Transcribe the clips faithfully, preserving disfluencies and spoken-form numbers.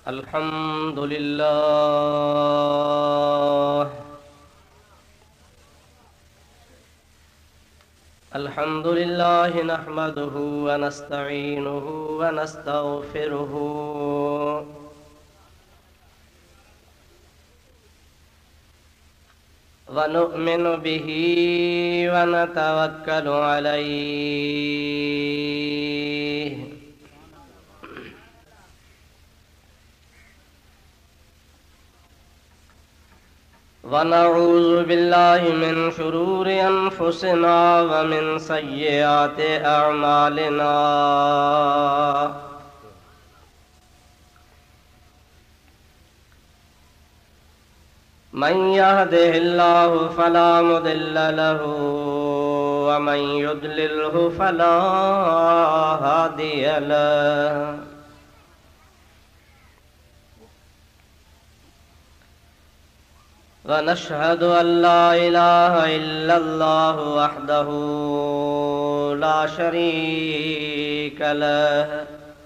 अल्हम्दुलिल्लाह अल्हम्दुलिल्लाह नहमदुहु व नस्तईनुहु व नस्तगफिरुहु व नु'मिनु बिही व नतवक्कलु अलैहि व नऊज़ु बिल्लाहि मिन शुरूरि अनफुसिना व मिन सय्यिआति अअमालिना मन यहदिहिल्लाहु फला मुदिल्ल लहु व मन युद्लिल्हु फला हादिय लहु व नशहदु अल्ला इलाहा इल्लल्लाहु वहदहु ला शरीक लहु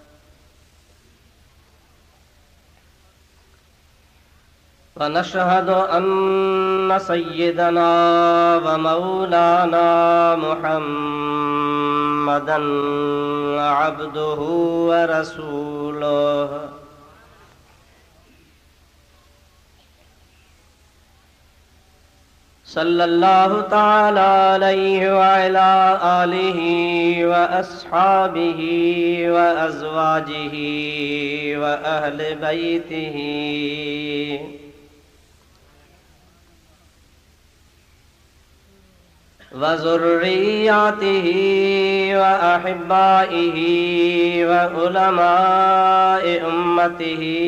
व नशहदु अन्न सय्यदना व मौलाना मुहम्मदन अब्दुहु व रसूलुहु सल्लल्लाहु ताला अलैहि व अला आलिहि व अस्हाबिहि व अज़वाजिहि व अहले बैतिहि व ज़ुर्रिय्यतिहि व अहिब्बाइहि व उलमाए उम्मतिहि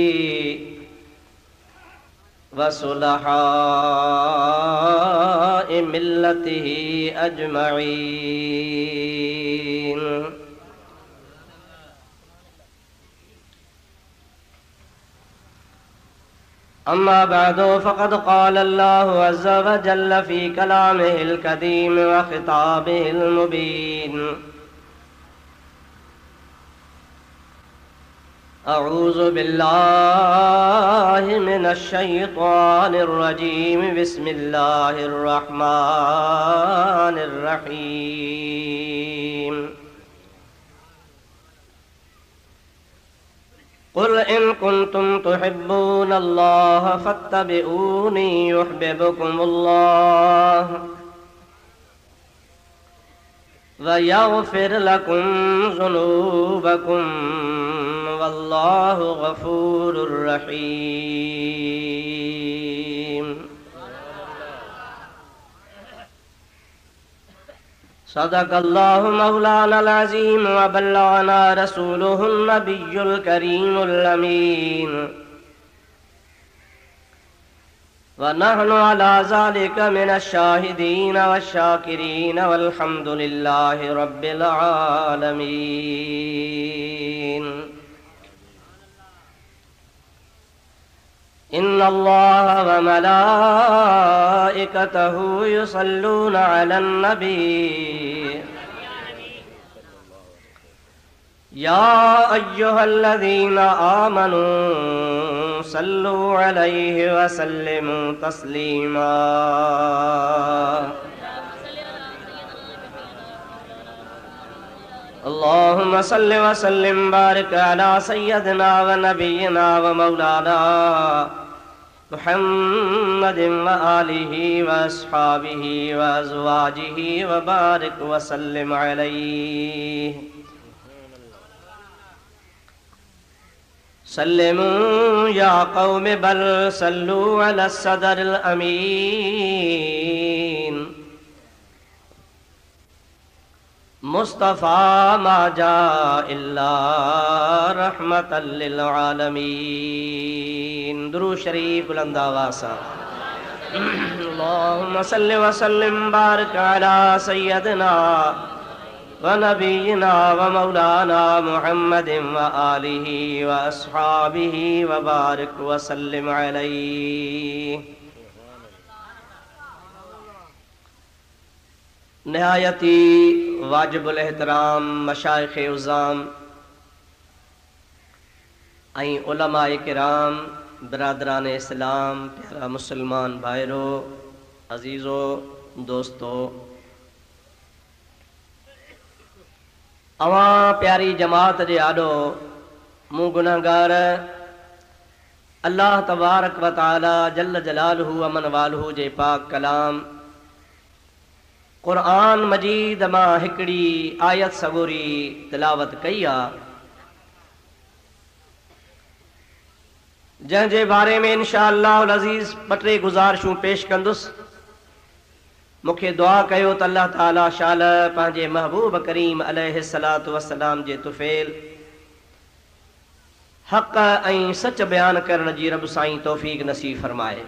व सुलहाए मिल्लतिहि अजमईन। अम्मा बअदु फ़क़द क़ाल अल्लाहु अज़्ज़ा व जल्ल फ़ी कलामिहिल कदीम व ख़िताबिहिल मुबीन। अऊज़ु बिल्लाहि मिनश शैतानिर रजीम बिस्मिल्लाहिर रहमानिर रहीम। क़ुल इन कुन्तुम तुहिब्बूनल्लाह फ़त्तबिऊनी युहब्बिबकुमुल्लाह व यग़फ़िर लकुम ज़ुनूबकुम वल्लाहु गफ़ूरुर रहीम। सदक़ल्लाहु मौलानाल अज़ीम व बल्लगना रसूलुहुन नबियुल करीमुल अमीन व नहनु अला ज़ालिका मिनश शाहिदीन वश्शाकिरीन वल्हम्दुलिल्लाहि रब्बिल आलमीन। इन्नल्लाह व मलाइकतहु युसल्लूना अलन नबी या अय्युहल्लज़ीना आमनू सल्लू अलैहि व सल्लिमू तस्लीमा। अल्लाहुम्मा सल्लि व सल्लिम बारिक अला सय्यदिना व नबिय्यिना व मौलाना मुहम्मदिन व आलिहि व अस्हाबिहि व अज़वाजिहि व बारिक व सल्लिम अलैहि। सल्लिमू या कौम बल सल्लू अला सदरिल अमीन। मुस्तफ़ा मा जा इल्ला रहमतल लिल आलमीन। दुरूद शरीफ बुलंद आवाज़ से। अल्लाहुम्मा सल्लि व सल्लिम बारिक अला सय्यदिना व नबिय्यिना व मौलाना मुहम्मदिन व आलिहि व अस्हाबिहि व बारिक व सल्लिम अलैहि। नहायती वाजिबुल एहतराम मशाइख़ उज़्ज़ाम आई उलमाए किराम, बिरादरान इस्लाम, प्यारा मुसलमान भाइरो, अजीज़ो, दोस्तो, अवां प्यारी जमात जे आॾो मूं गुनाहगार अल्लाह तबारक व तआला जल्ल जलालहू अमन वालहू जे पाक कलाम क़ुरान मजीद मां हिकिड़ी आयत सगोरी तिलावत कई आहे, जंहिंजे बारे में इंशा अल्लाहुल अज़ीज़ ॿ टे गुज़ारिशूं पेश कंदुसि। मूंखे दुआ कयो त अल्लाह ताला शाल पंहिंजे महबूब करीम अलैहिस्सलातु वस्सलाम जे तुफ़ैल हक़ ऐं सच बयान करण जी रब साईं तौफ़ीक़ नसीब फरमाए।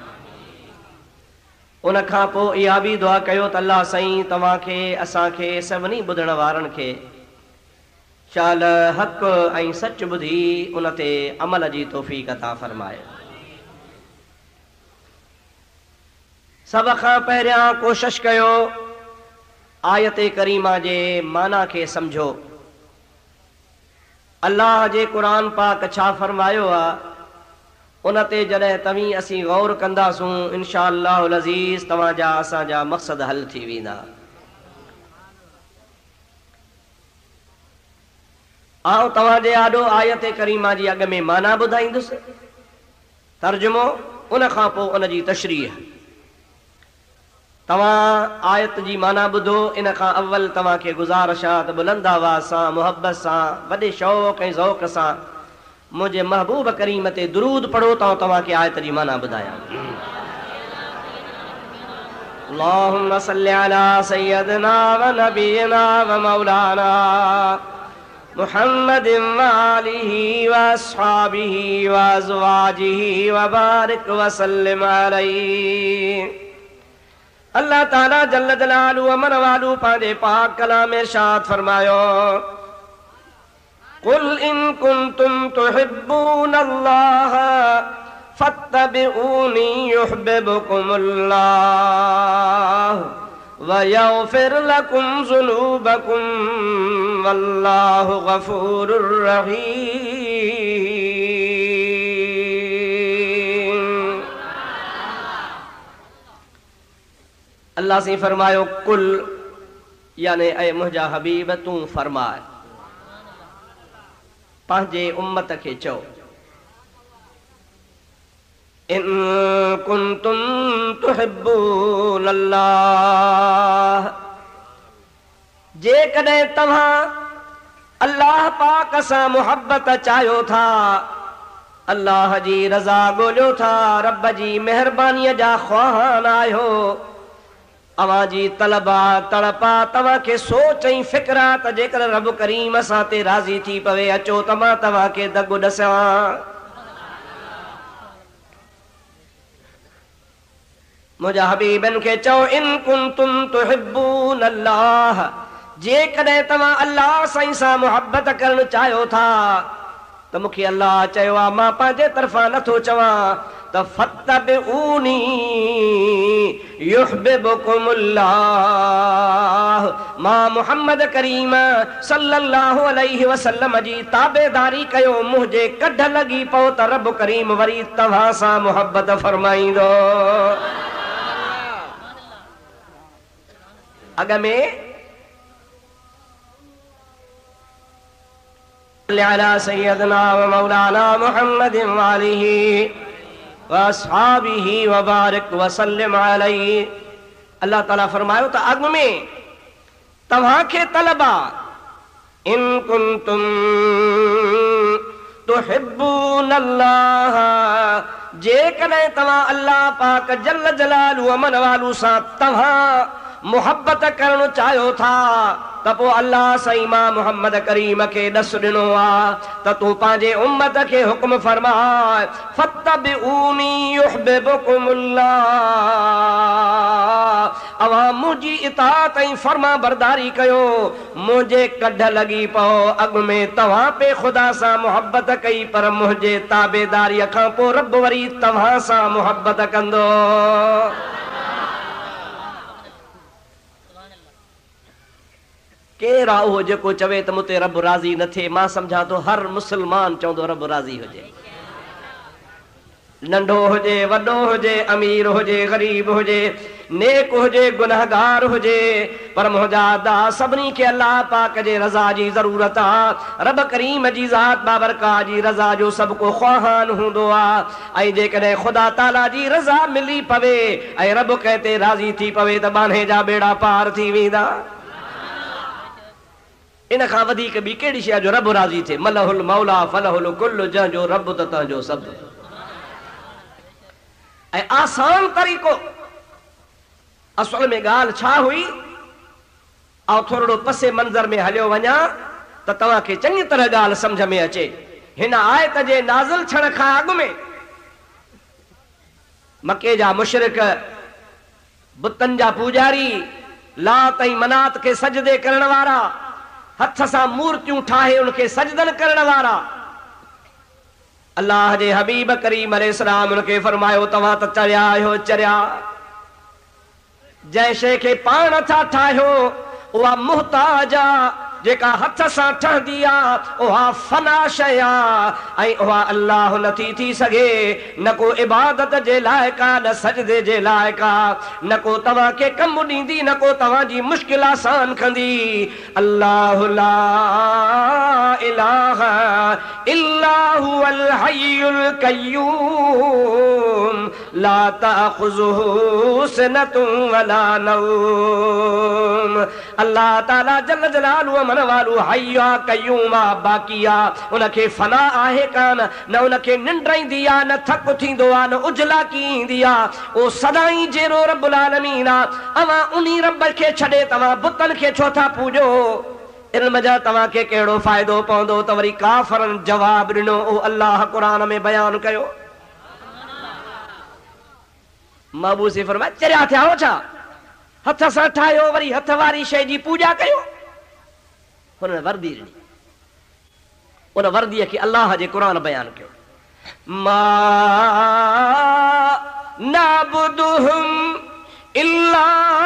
उन खां पोइ इहा बि दुआ कयो त अल्लाह साईं तव्हांखे असांखे सभिनी ॿुधण वारनि खे शाल हक़ ऐं सच ॿुधी उन ते अमल जी तौफ़ीक़ अता फरमाए। सभ खां पहिरियां कोशिश कयो आयत करीमा जे माना खे सम्झो। अल्लाह जे क़ुरान पाक छा फरमायो आहे उन ते जॾहिं तव्हीं असीं गौर कंदासूं इंशा अल्लाहुल अज़ीज़ तव्हांजा असांजा मक़सद हल थी वेंदा। आउं तव्हांजे आॾो आयत करीमा जी अॻ में माना ॿुधाईंदुसि, तर्जुमो, उन खां पोइ उन जी तशरीह। तव्हां आयत जी माना ॿुधो, इन खां अव्वल तव्हांखे गुज़ारिश आहे त बुलंद आवाज़ सां मुहबत सां वॾे शौक़ ऐं ज़ौक़ सां मुंहिंजे महबूब करीम ते दुरूद पढ़ो त तव्हांखे आयत जी माना ॿुधायां। अल्लाहुम्मा सल्लि अला सय्यदिना व नबीना व मौलाना मुहम्मदिन व आलिहि व अस्हाबिहि व अज़वाजिहि व बारिक व सल्लिम अलैहि। अल्लाह ताला जल्ल जलालहू अमन वालू पंहिंजे पाक कलाम में इरशाद फरमायो, कुल इन कुंतुम तुहिब्बूनल्लाह फत्तबिऊनी युहिब्बुकुमुल्लाह व यग़फिर लकुम ज़ुनूबकुम वल्लाहु गफूरुर रहीम। अल्लाह से फरमायो कुल यानी ऐ मुंहिंजा हबीब तूं फरमाए पंहिंजे उम्मत खे चओ, इन कुंतुम तुहिब्बूनल्लाह, जेकॾहिं तव्हां अल्लाह पाक सां मुहबत चाहियो था, अल्लाह जी रज़ा ॻोल्हियो था, रब जी महिरबानीअ जा ख़्वाहान आहियो, अवां जी तलबा तड़पा तव्हांखे सोच ऐं फिक्र आहे त जेकर रब करीम असां ते राज़ी थी पवे अचो त मां तव्हांखे दग ॾसां। मुंहिंजा हबीबनि खे चओ, इन कुंतुम तुहिब्बूनल्लाह, जेकॾहिं तव्हां अल्लाह साईं सां मुहबत करणु चाहियो था त मूंखे अल्लाह चयो आहे, मां पंहिंजे तरफ़ां नथो चवां त फत्तबिऊनी युहिब्बुकुमुल्लाह, मां मुहम्मद करीम सल्लल्लाहु अलैहि वसल्लम जी ताबेदारी कयो, मुंहिंजे कढ लॻी पओ त रब करीम वरी तव्हां सां मुहबत फरमाईंदो। अॻ में अला सय्यदना व मौलाना मुहम्मदिन व आलिहि व अस्हाबिहि व बारिक व सल्लिम अलैहि। अल्लाह ताला फरमायो त अॻ में तव्हांखे तलबा, इन कुंतुम तुहिब्बूनल्लाह, जेकॾहिं तव्हां अल्लाह पाक जल्ल जलालहू अमन वालू सां तव्हां मुहबत करणु चाहियो था त पोइ अल्लाह साईं मां मुहम्मद करीम खे ॾस ॾिनो आहे त तूं पंहिंजे उम्मत खे हुक्म फरमाए, फत्तबिऊनी युहिब्बुकुमुल्लाह, अवां मुंहिंजी इताअत ऐं फर्मा बरदारी कयो, मुंहिंजे कढ लॻी पओ। अॻ में तव्हां पे ख़ुदा सां मुहबत कई, पर मुंहिंजे ताबेदारीअ खां पोइ रब वरी तव्हां सां मुहबत कंदो। केरु आहे उहो जेको चवे त मूं ते रब राज़ी न थिए? मां सम्झां थो हर मुस्लमान चवंदो रब राज़ी हुजे, नंढो हुजे वॾो हुजे, अमीर हुजे ग़रीब हुजे, नेक हुजे गुनहगार हुजे, पर मुंहिंजा अदा सभिनी खे अल्लाह पाक जे रज़ा जी ज़रूरत आहे। रब करीम जी ज़ात बाबरकात जी रज़ा जो सभु को ख़्वाहान हूंदो आहे। ऐं जेकॾहिं ख़ुदा ताला जी रज़ा मिली पवे ऐं रब कंहिं ते राज़ी थी पवे त बान्हे जा बेड़ा पार थी वेंदा। इन खां वधीक ॿी कहिड़ी शइ जो रब राज़ी थिए? मलहुल मौला फलहुल कुल, जंहिंजो रब त तव्हांजो सभु। ऐं आसान तरीक़ो असल में ॻाल्हि छा हुई? ऐं थोरो पसे मंज़र में हलियो वञा त तव्हांखे चङी तरह ॻाल्हि सम्झ में अचे। हिन आयत जे नाज़िल थियण खां अॻु में मके जा मुशरिक, बुतनि जा पूजारी, लात ऐं मनात खे सजदे करण वारा, हथ सां मूर्तियूं ठाहे उनखे सजदन करण वारा, अल्लाह जे हबीब करीम अलैहिस्सलाम उनखे फरमायो तव्हां त चरिया आहियो चरिया। जंहिं शइ खे पाण था ठाहियो उहा मुहताज आहे, जेका हथ सां ठहंदी आहे उहा फना शइ आहे ऐं उहा अल्लाह नथी थी सघे। न को इबादत जे लाइक़ आहे, न सजदे जे लाइक़ आहे, न को तव्हांखे कमु ॾींदी, न को तव्हांजी मुश्किल आसान कंदी। अल्लाहु ला इलाहा इल्ला हुवल हय्युल क़य्यूम ला तअख़ुज़ुहु सिनतुन वला नौम। अल्लाह ताला जल्ल जलालुहु मन वालू हय्या क़य्यूमा बाकिया, उनखे फना आहे कान, न उनखे निंड ईंदी आहे, न थक थींदो आहे, न उजला की ईंदी आहे। ओ सदाई जहिड़ो रब्बुल आलमीन आहे। अवां उन्ही रब खे छॾे तव्हां बुतनि खे छो था पूॼो? इल्म जा तव्हांखे कहिड़ो फ़ाइदो पवंदो? त वरी काफ़रनि जवाब ॾिनो, ओ अल्लाह क़ुरान में बयान कयो। महबूस फरमाए चरिया थिया हो छा? हथ सां ठाहियो, वरी हथ वारी शइ जी पूॼा कयो। हुन वर्दी ॾिनी, उन वर्दीअ खे अल्लाह जे क़ुरान बयान कयो। मा नअबुदुहुम इल्ला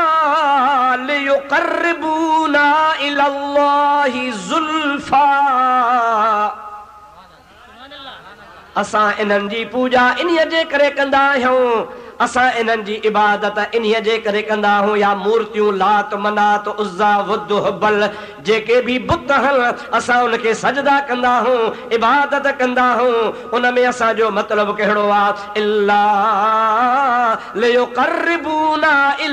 लियुक़र्रिबूना इलल्लाहि ज़ुल्फा। असां इन्हनि जी पूॼा इन्हीअ जे करे कंदा आहियूं, असां इन्हनि जी इबादत इन्हीअ जे करे कंदा आहियूं। या मूर्तियूं लात मनात उज़्ज़ा वुद हुबल जेके भी बुत आहिनि, असां उनखे सजदा कंदा आहियूं, इबादत कंदा आहियूं। उन में असांजो मतिलबु कहिड़ो आहे? इल्ला लियुक़र्रिबूना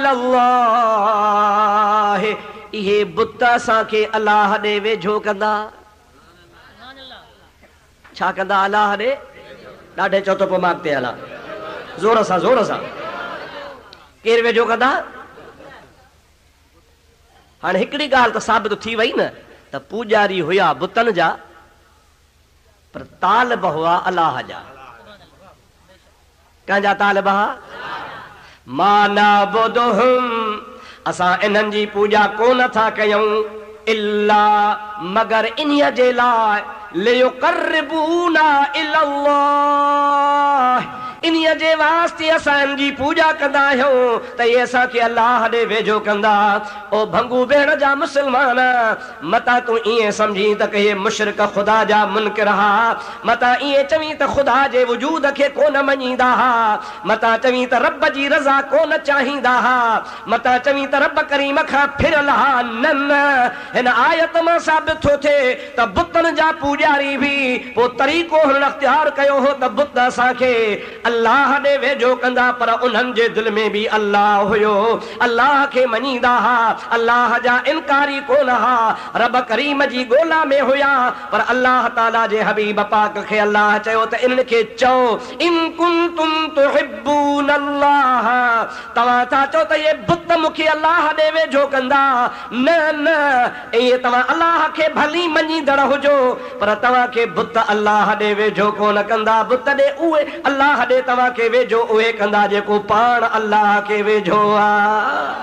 इलल्लाह। इहे बुत असांखे अल्लाह ॾे वेझो कंदा। छा कंदा? अल्लाह ॾे ॾाढे चओ त पोइ मां अॻिते हलां, ज़ोर सां ज़ोर सां। केरु वेझो कंदा? हाणे हिकिड़ी ॻाल्हि त साबित थी वई न त पूॼारी हुया बुतनि जा, पर तालिब हुआ अल्लाह जा। कंहिंजा तालिब हुआ? मा नअबुदुहुम, असां इन्हनि जी पूॼा कोन था कयूं, इल्ला मगर इन्हीअ जे लाइ, लियुक़र्रिबूना इलल्लाह, इन्हीअ जे वास्ते असां इनजी पूॼा कंदा आहियूं त इहे असांखे अल्लाह ॾे वेझो कंदा। ओ भंगू भेण जा मुस्लमान, मता तूं ईअं सम्झी त के मुशरिक ख़ुदा जा मुनकिर हा, मता ईअं चवी त ख़ुदा जे वजूद खे कोन मञींदा हा, मता चवी त रब जी रज़ा कोन चाहींदा हा, मता चवी त रब करीम खां फिरल हा। न न, हिन आयत मां साबित थो थिए त बुतनि जा पूॼारी बि पोइ तरीक़ो हुन अख़्तियार कयो हो त बुत असांखे अल्लाह ॾे वेझो कंदा, पर उन्हनि जे दिलि में बि अल्लाह हुयो, अल्लाह खे मञींदा हा, अल्लाह जा इनकारी कोन हा, रब करीम जी ॻोल्हा में हुया। पर अल्लाह ताला जे हबीब पाक खे अल्लाह चयो त इन्हनि खे चओ, इन कुंतुम तुहिब्बून अल्लाह, तव्हां था चओ त ये बुत मूंखे अल्लाह ॾे वेझो कंदा। न न, इहे तव्हां अल्लाह खे भली मञींदड़ हुजो, पर तव्हांखे बुत अल्लाह ॾे वेझो कोन कंदा। बुत ॾे उहे अल्लाह ॾे तव्हांखे वेझो उहे कंदा जेको पाण अल्लाह खे वेझो आहे।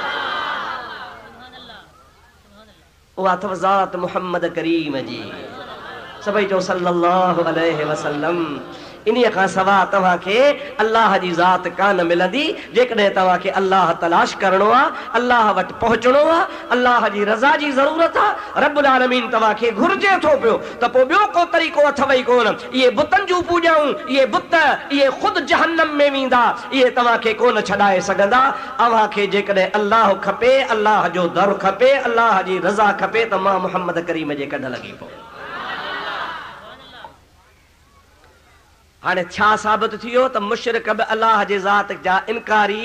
उहा अथव ज़ात मुहम्मद करीम जी। सभई चओ सल्लल्लाहु अलैहि वसल्लम। इन्हीअ खां सवा तव्हांखे अल्लाह जी ज़ात कान मिलंदी जेकॾहिं तव्हांखे अल्लाह तलाश करणो आहे, अल्लाह वटि पहुचणो आहे, अल्लाह जी रज़ा जी ज़रूरत आहे। रब्बुल आलमीन तव्हांखे घुर्जे थो पियो त पोइ ॿियो को तरीक़ो अथव ई कोन। इहे बुतनि जूं पूॼाऊं, इहे बुत इहे ख़ुदि जहन्नम में वेंदा, इहे तव्हांखे कोन छॾाए सघंदा। अव्हांखे जेकॾहिं अल्लाह खपे, अल्लाह जो दर खपे, अल्लाह जी रज़ा खपे त मां मुहम्मद करीम जे कढ लॻी पओ। हाणे छा साबित थियो त मुशरिक बि अल्लाह जे ज़ात जा इनकारी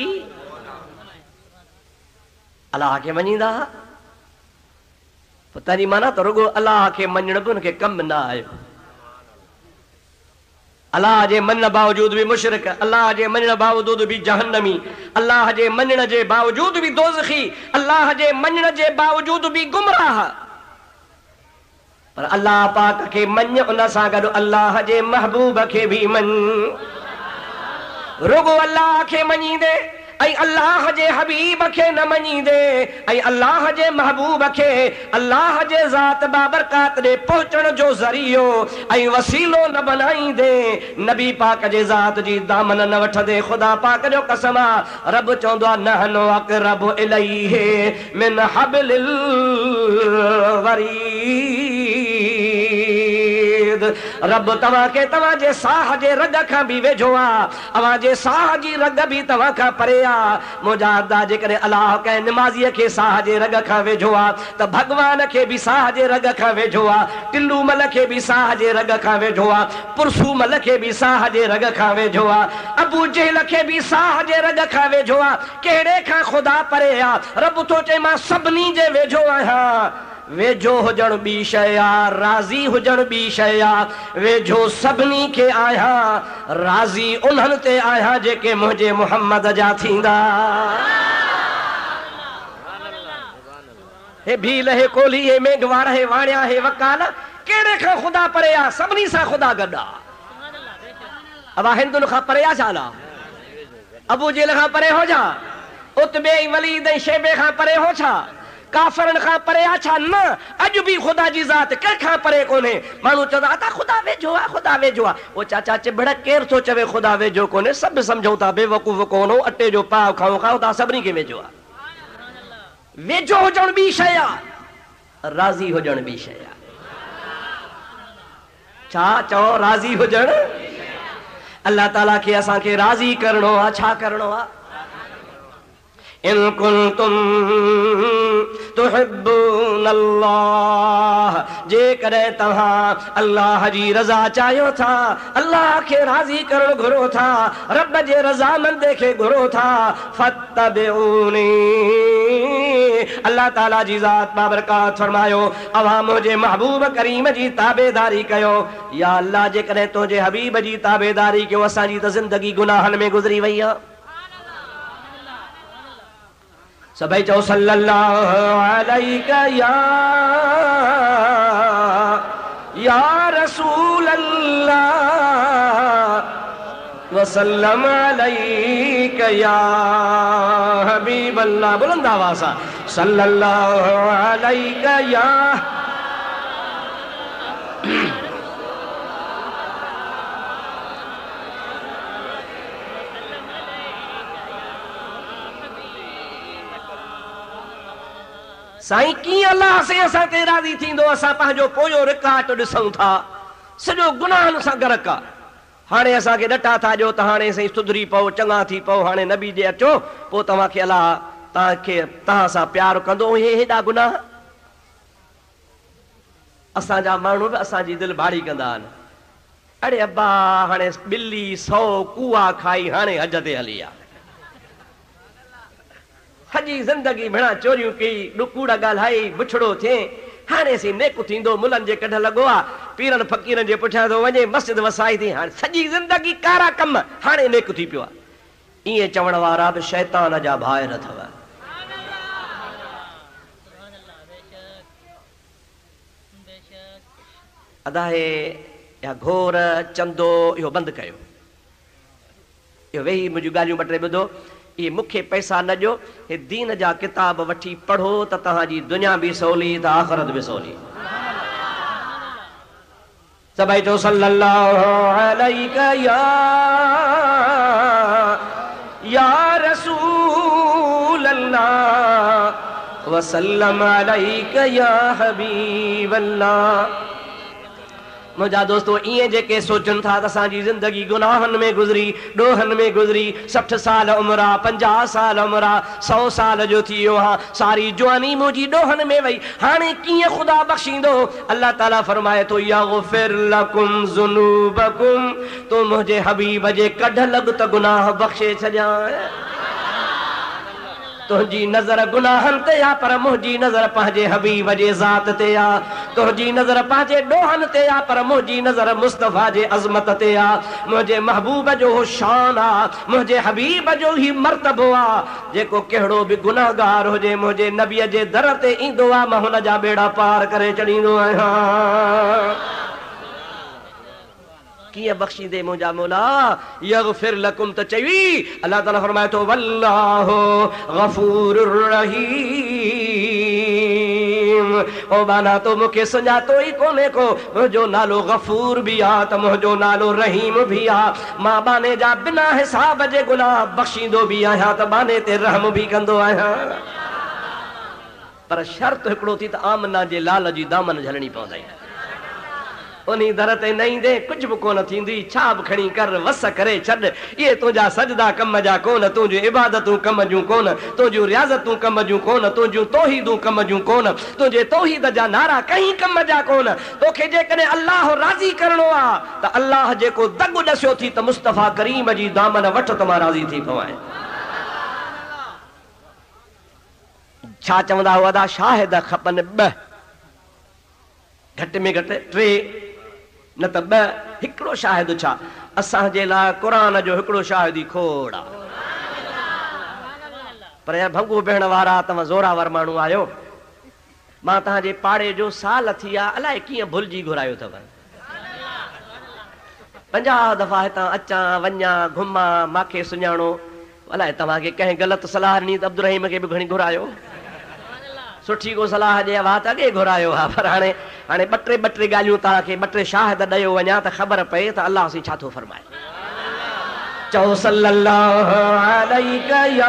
अल्लाह खे मञींदा। पोइ तंहिंजी माना त रुॻो अल्लाह खे मञण बि हुनखे कमु न आयो। अल्लाह जे मञण बावजूद बि मुशरिक, अल्लाह जे मञण बावजूद बि जहन्नमी, अल्लाह जे मञण जे बावजूद बि दोज़खी, अल्लाह जे मञण जे बावजूद बि गुमराह। पर अल्लाह पाक खे मञ, उन सां गॾु अल्लाह जे महबूब खे बि मञ। रुगो अल्लाह खे मञींदे ऐं अल्लाह जे हबीब खे न मञींदे ऐं अल्लाह जे महबूब खे अल्लाह जे ज़ात बाबरकात ॾे पहुचण जो ज़रियो ऐं वसीलो न बनाईंदे, नबी पाक जे ज़ात जी दामन न वठंदे, ख़ुदा पाक जो कसम आहे रब चवंदो आहे नहनु अक़रबु इलैहि मिन हब्लिल वरीद। रब तव्हांखे तव्हांजे साह जे रग खां बि वेझो आहे, अव्हांजे साह जी रग बि तव्हां खां परे आहे। मुजाहिदा जेकॾहिं अल्लाह कंहिं निमाज़ीअ खे साह जे रग खां वेझो आहे त भॻवान खे बि साह जे रग खां वेझो आहे, टिल्लू मल खे बि साह जे रग खां वेझो आहे, पुरसू मल खे बि साह जे रग खां वेझो आहे, अबू जहल खे बि साह जे रग खां वेझो आहे। कहिड़े खां ख़ुदा परे आहे? रब थो चए मां सभिनी जे वेझो आहियां। वेझो हुजण ॿी शइ आहे, राज़ी हुजण ॿी शइ आहे। वेझो सभिनी खे आहियां, राज़ी उन्हनि ते आहियां जेके मुंहिंजे मुहम्मद जा थींदा। हे भील, हे कोली, हे मेघवार, हे वाणिया, हे वकाल, कहिड़े खां ख़ुदा परे आहे? सभिनी सां ख़ुदा गॾु आहे। अबा हिंदुनि खां परे आहे? छा अबू जेल खां परे हो छा? उतबे ऐं वलीद ऐं शेबे खां परे हो छा? काफ़रनि खां परे आहे छा? न, अॼु बि ख़ुदा जी ज़ात कंहिंखां परे कोन्हे। माण्हू चवंदा अता ख़ुदा वेझो आहे, ख़ुदा वेझो आहे। ओ चाचा चिबड़, केरु थो चवे ख़ुदा वेझो कोन्हे? सभु सम्झूं था बेवकूफ़ कोन्हो, अटे जो पाव खाऊं खाऊं था, सभिनी खे वेझो आहे। वेझो हुजण ॿी शइ आहे, राज़ी हुजण ॿी शइ आहे। छा चओ? राज़ी हुजण। अल्लाह ताला खे असांखे राज़ी करणो आहे। छा करणो आहे? इन कुंतुम तुहिब्बून अल्लाह, जेकॾहिं तव्हां अल्लाह जी रज़ा चाहियो था, अल्लाह खे राज़ी करणु घुरो था, रब जे रज़ामंदे खे घुरो था, फत्तबिऊनी। अल्लाह ताला जी ज़ात बाबरकात फरमायो अवां मुंहिंजे महबूब करीम जी ताबेदारी कयो। या अल्लाह, जेकॾहिं तुंहिंजे हबीब जी ताबेदारी कयो, असांजी त ज़िंदगी गुनाहनि में गुज़री वई आहे। सभई चओ सल्लल्लाहु अलैका या या रसूल अल्लाह वसल्लम अलैका या हबीब अल्लाह। बुलंद आवाज़ सां सल्लल्लाहु अलैका या। साईं, कीअं अल्लाह से असां ते राज़ी थींदो? असां पंहिंजो पोयों रिकार्ड ॾिसूं था, सॼो गुनाहनि सां गरक आहे। हाणे असांखे ॾटा था ॾियो त हाणे साईं सुधरी पओ, चङा थी पओ, हाणे नबी ॾे अचो, पोइ तव्हांखे अल्लाह तव्हांखे तव्हां सां प्यारु कंदो। हे हेॾा गुनाह असांजा माण्हू बि असांजी दिलि भाड़ी कंदा आहिनि। अड़े अब्बा, हाणे ॿिली सौ कुआ खाई हाणे हज ते हली आहे। सॼी ज़िंदगी भेणा चोरियूं कई, ॾुकूड़ ॻाल्हाई, बुछड़ो थिए, हाणे सी नेक थींदो, मुलनि जे कढ लॻो आहे, पीरनि फ़क़ीरनि जे पुठियां थो वञे, मस्जिद वसाई थी, हाणे सॼी ज़िंदगी कारा कम, हाणे नेक थी पियो आहे। ईअं चवण वारा बि शैतान जा भाइर अथव। अदाहे या घोर चंदो इहो बंदि कयो। इहो वेही मुंहिंजूं ॻाल्हियूं ॿ टे ॿुधो। ये मुखे पैसा न ॾियो, हे दीन जा किताब वठी पढ़ो त तव्हांजी दुनिया बि सवली त आख़िरत बि सवली। सभई चो सल्लल्लाहु अलैका या या रसूल अल्लाह वसल्लम अलैका या हबीब अल्लाह। मुझा दोस्तों इं जेके सोचन था असांजी जिंदगी गुनाहन में गुजरी, डोहन में गुजरी, सठ साल उम्र, पंजाह साल उम्र, सौ साल जो थी हाँ, सारी जवानी मुझी डोहन में वही, हाणे किए खुदा बख्शींदो। अल्लाह ताला फरमाए तो यगफिर लकुम ज़ुनूबकुम, तो मुझे हबीब जे कढ लग त गुनाह बख्शे छजा। तुझी नजर गुनाहन ते आ पर मुझी नजर पंहिंजे हबीब जे ज़ात ते आ, तुझी नजर पंहिंजे डोहन ते आ पर मुझी नजर मुस्तफा जे अज़मत ते आ। मुझे महबूब जो शान आ, मुझे हबीब जो ही मर्तबो आ। जेको कहिड़ो बि गुनाहगार हुजे मुझे नबीअ जे दर ते ईंदो आ, मां हुन जा बेड़ा पार करे छॾींदो आहियां। किए बख्शी दे मुझा मौला, यगफिर लकुम त चई। अल्लाह ताला फरमाए तो वल्लाहु गफूरुर रहीम, ओ बाना तो मुखे सुञातो ई कोने को, मुझो नालो गफूर भी आ त मुझो नालो रहीम भी आ। मां बाने जा बिना हिसाब जे गुनाह बख्शींदो भी आहियां त बाने ते रहम भी कंदो आहियां। पर शर्त हिकिड़ो थी त आमना जे लाल जी दामन झलणी पवंदी, उन्हीं दर ते न ईंदे कुछ भी कोन थींदी। छा बि खणी कर वस करे छॾ, ये तुंहिंजा सजदा कम जा कोन, तुंहिंजूं इबादतूं कम जूं कोन, तुंहिंजूं रियाज़तूं कम जूं कोन, तुंहिंजूं तौहीदूं कम जूं कोन, तुंहिंजे तौहीद जा नारा कहीं कम जा कोन। तोखे जेकॾहिं अल्लाह राज़ी करणो आहे त अल्लाह जेको दग ॾसियो थी त मुस्तफ़ा करीम जी दामन वठ त मां राज़ी थी पवां। छा चवंदा हुआ दा शाहिद खपनि ॿ, घटि में घटि टे न त ॿ। हिकिड़ो शाहिद छा, असांजे लाइ क़ुरान जो हिकिड़ो शाहिद ई खोड़ आहे। पर यार भंगू भेण वारा तव्हां ज़ोरावर माण्हू आहियो, मां तव्हांजे पाड़े जो साल थी आहे अलाए कीअं भुलिजी घुरायो अथव। पंजाह दफ़ा हितां अचां वञा घुमां, मूंखे सुञाणो, अलाए तव्हांखे कंहिं ग़लति सलाह ॾिनी त अब्दुल रहीम खे बि घणी घुरायो, सुठी को सलाह ॾे हा त अॻे घुरायो हा। पर हाणे हाणे ॿ टे ॿ टे ॻाल्हियूं तव्हांखे ॿ टे शाहिद ॾेयो वञा त ख़बर पए त अलाह सी छा थो फरमाए। चओ सल्लल्लाहु अलैका या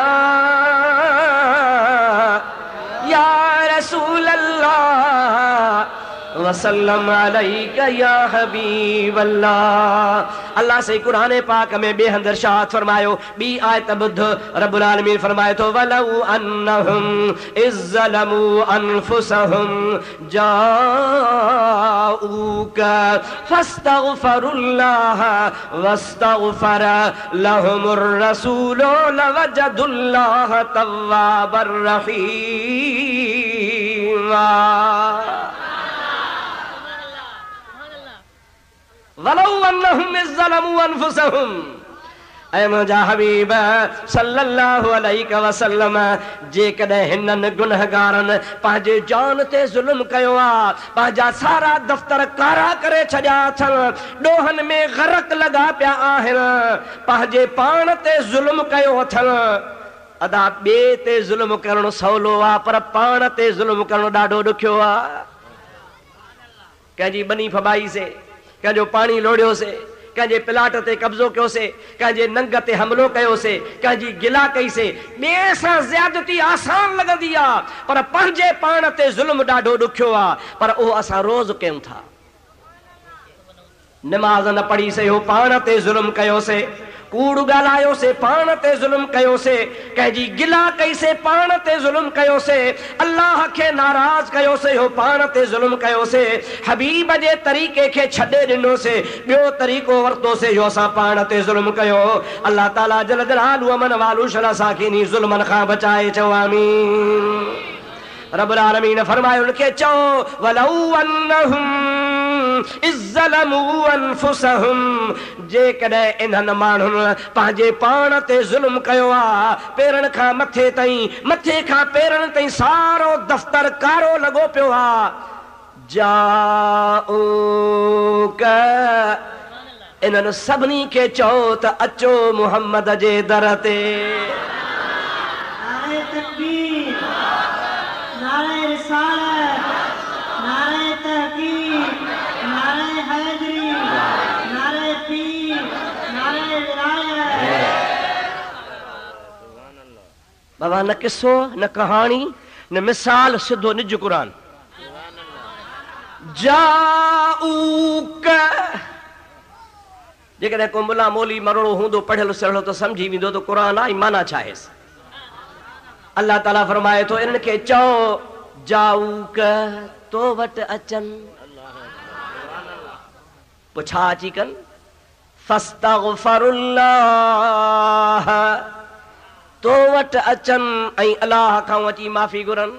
या रसूल अल्लाह वसल्लम अलैका या हबीब अल्लाह। अल्लाह से कुरान पाक में बेहद इरशाद फरमायो, बी आयत बुध रब्बुल आलमीन फरमाए तो वलौ अन्नहुम इज़्ज़लमू अनफुसहुम जाऊका फस्तगफरुल्लाह वस्तगफर लहुमुर रसूलु लवजदुल्लाह तव्वाबर रहीम। वलौ अन्नहुम इज़्ज़लमू अनफुसहुम, ऐ मुंहिंजा हबीब सल्लल्लाहु अलैहि वसल्लम, जेकॾहिं हिननि गुनहगारनि पंहिंजे जान ते ज़ुल्म कयो आहे, पंहिंजा सारा दफ़्तर कारा करे छॾिया अथनि, ॾोहनि में ग़रक़ लॻा पिया आहिनि, पंहिंजे पाण ते ज़ुल्म कयो अथनि। अदा ॿिए ते ज़ुल्म करणु सवलो आहे पर पाण ते ज़ुल्म करणु ॾाढो ॾुखियो आहे। कंहिंजी बनी फबाईसे, कंहिंजो पाणी लोड़ियोसीं, कंहिंजे प्लाट ते कब्ज़ो कयोसीं, कंहिंजे नंग ते हमिलो कयोसीं, कंहिंजी गिला कईसीं, ॿिए सां ज़्यादती आसान लॻंदी आहे पर पंहिंजे पाण ते ज़ुल्म ॾाढो ॾुखियो आहे। पर उहो असां रोज़ कयूं था। निमाज़ न पढ़ीसीं हो पाण ते ज़ुल्म कयोसीं, कूड़ ॻाल्हायोसीं पाण ते ज़ुल्म कयोसीं, कंहिंजी गिला कईसीं पाण ते ज़ुल्म कयोसीं, अल्लाह खे नाराज़ कयोसीं हो पाण ते ज़ुल्म कयोसीं, हबीब जे तरीक़े खे छॾे ॾिनोसीं, ॿियो तरीक़ो वरितोसीं जो असां पाण ते ज़ुल्म कयो। अल्लाह ताला जल जलालहू अमन वालू शल असांखे इन ज़ुल्मनि खां बचाए। चओ आमीन। रब्बुल आलमीन फरमायो उनखे चओ वलौ अन्नहुम इज़्ज़लमू अनफुसहुम, जेकॾहिं इन्हनि माण्हुनि पंहिंजे पाण ते ज़ुल्म कयो आहे, पेरनि खां मथे ताईं, मथे खां पेरनि ताईं सारो दफ़्तर कारो लॻो पियो आहे, जाऊका, इन्हनि सभिनी खे चओ त अचो मुहम्मद जे दर ते। नारे तकबीर, नारे रिसालत, नारे तहकीक, नारे हैदरी। बाबा न किस्सो न कहानी न मिसाल, सिधो निज कुरान। जाऊक जेकॾहिं को मुला मोली मरड़ो हूंदो पढ़ियल सड़ो तो समझी वेंदो तो कुरान आई माना छा आहे। अल्लाह ताला फरमाए थो इन्हनि खे चओ जाऊक तो वटि अचनि, पोइ छा अची कनि, फस्तगफिरुल्लाह, तो वटि अचनि ऐं अलाह खां अची माफ़ी घुरनि।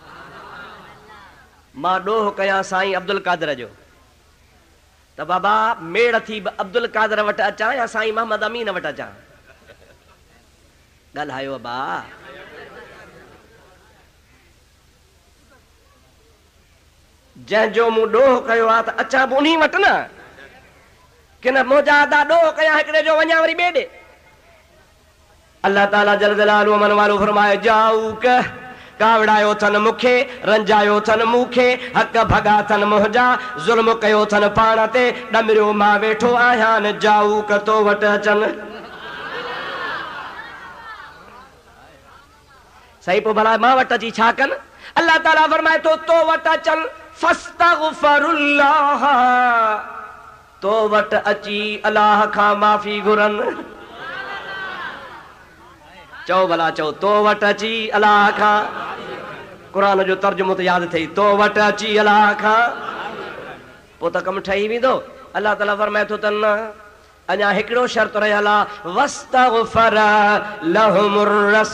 मां ॾोह कयां साईं अब्दुल कादर जो, त बाबा मेड़ थी अब्दुल कादर वटि अचां या साईं मोहम्मद अमीन वटि अचां? ॻाल्हायो बा। जंहिंजो मूं ॾोह कयो आहे त अचां बि उन वटि न, कि न मुंहिंजा अदा ॾोह कयां हिकिड़े जो वञा वरी ॿिए ॾे। अल्लाह ताला जल जलालुहु मन वालो फरमाए जाऊक, कावड़ायो थन मूंखे, रंजायो थन मूंखे, हक़ भॻा थन मुंहिंजा, ज़ुल्म कयो थन पाण ते, ॾमरियो मां वेठो आहियां, जाऊक तो वटि अचनि। सही, पोइ भला मां वटि अची छा कनि? अल्लाह ताला फरमाए थो तो वटि अचनि, फस्तगफिरुल्लाह, तो वटि अची अलाह खां माफ़ी घुरनि। चओ भला चओ, तो वटि अची अलाह खां, क़ुरान जो तर्जुमो त यादि अथई, तो वटि अची अलाह खां, पोइ त कमु ठही वेंदो। अल्लाह ताला फरमाए थो त न, अञा हिकिड़ो शर्त रहियल आहे, वस्तगफर लहुमुर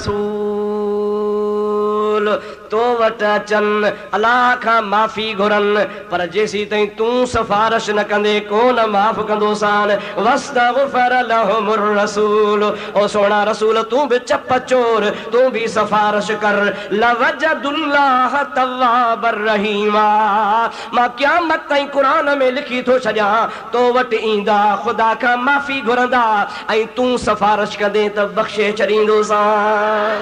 रसूल, तो वटि अचनि अलाह खां माफ़ी घुरनि, पर जेसीं ताईं तूं सिफारिश न कंदे कोन माफ़ कंदो सान। वस्तगफर लहुमुर रसूल, ओ सोना रसूल तूं बि चप चोर, तूं बि सिफारिश कर। लवजदुल्लाह तव्वाबर रहीमा, मां क़यामत ताईं क़ुरान में लिखी थो छॾियां, तो वटि ईंदा ख़ुदा खां माफ़ी घुरंदा ऐं तूं सिफारिश कंदे त बख़्शे छॾींदो सान।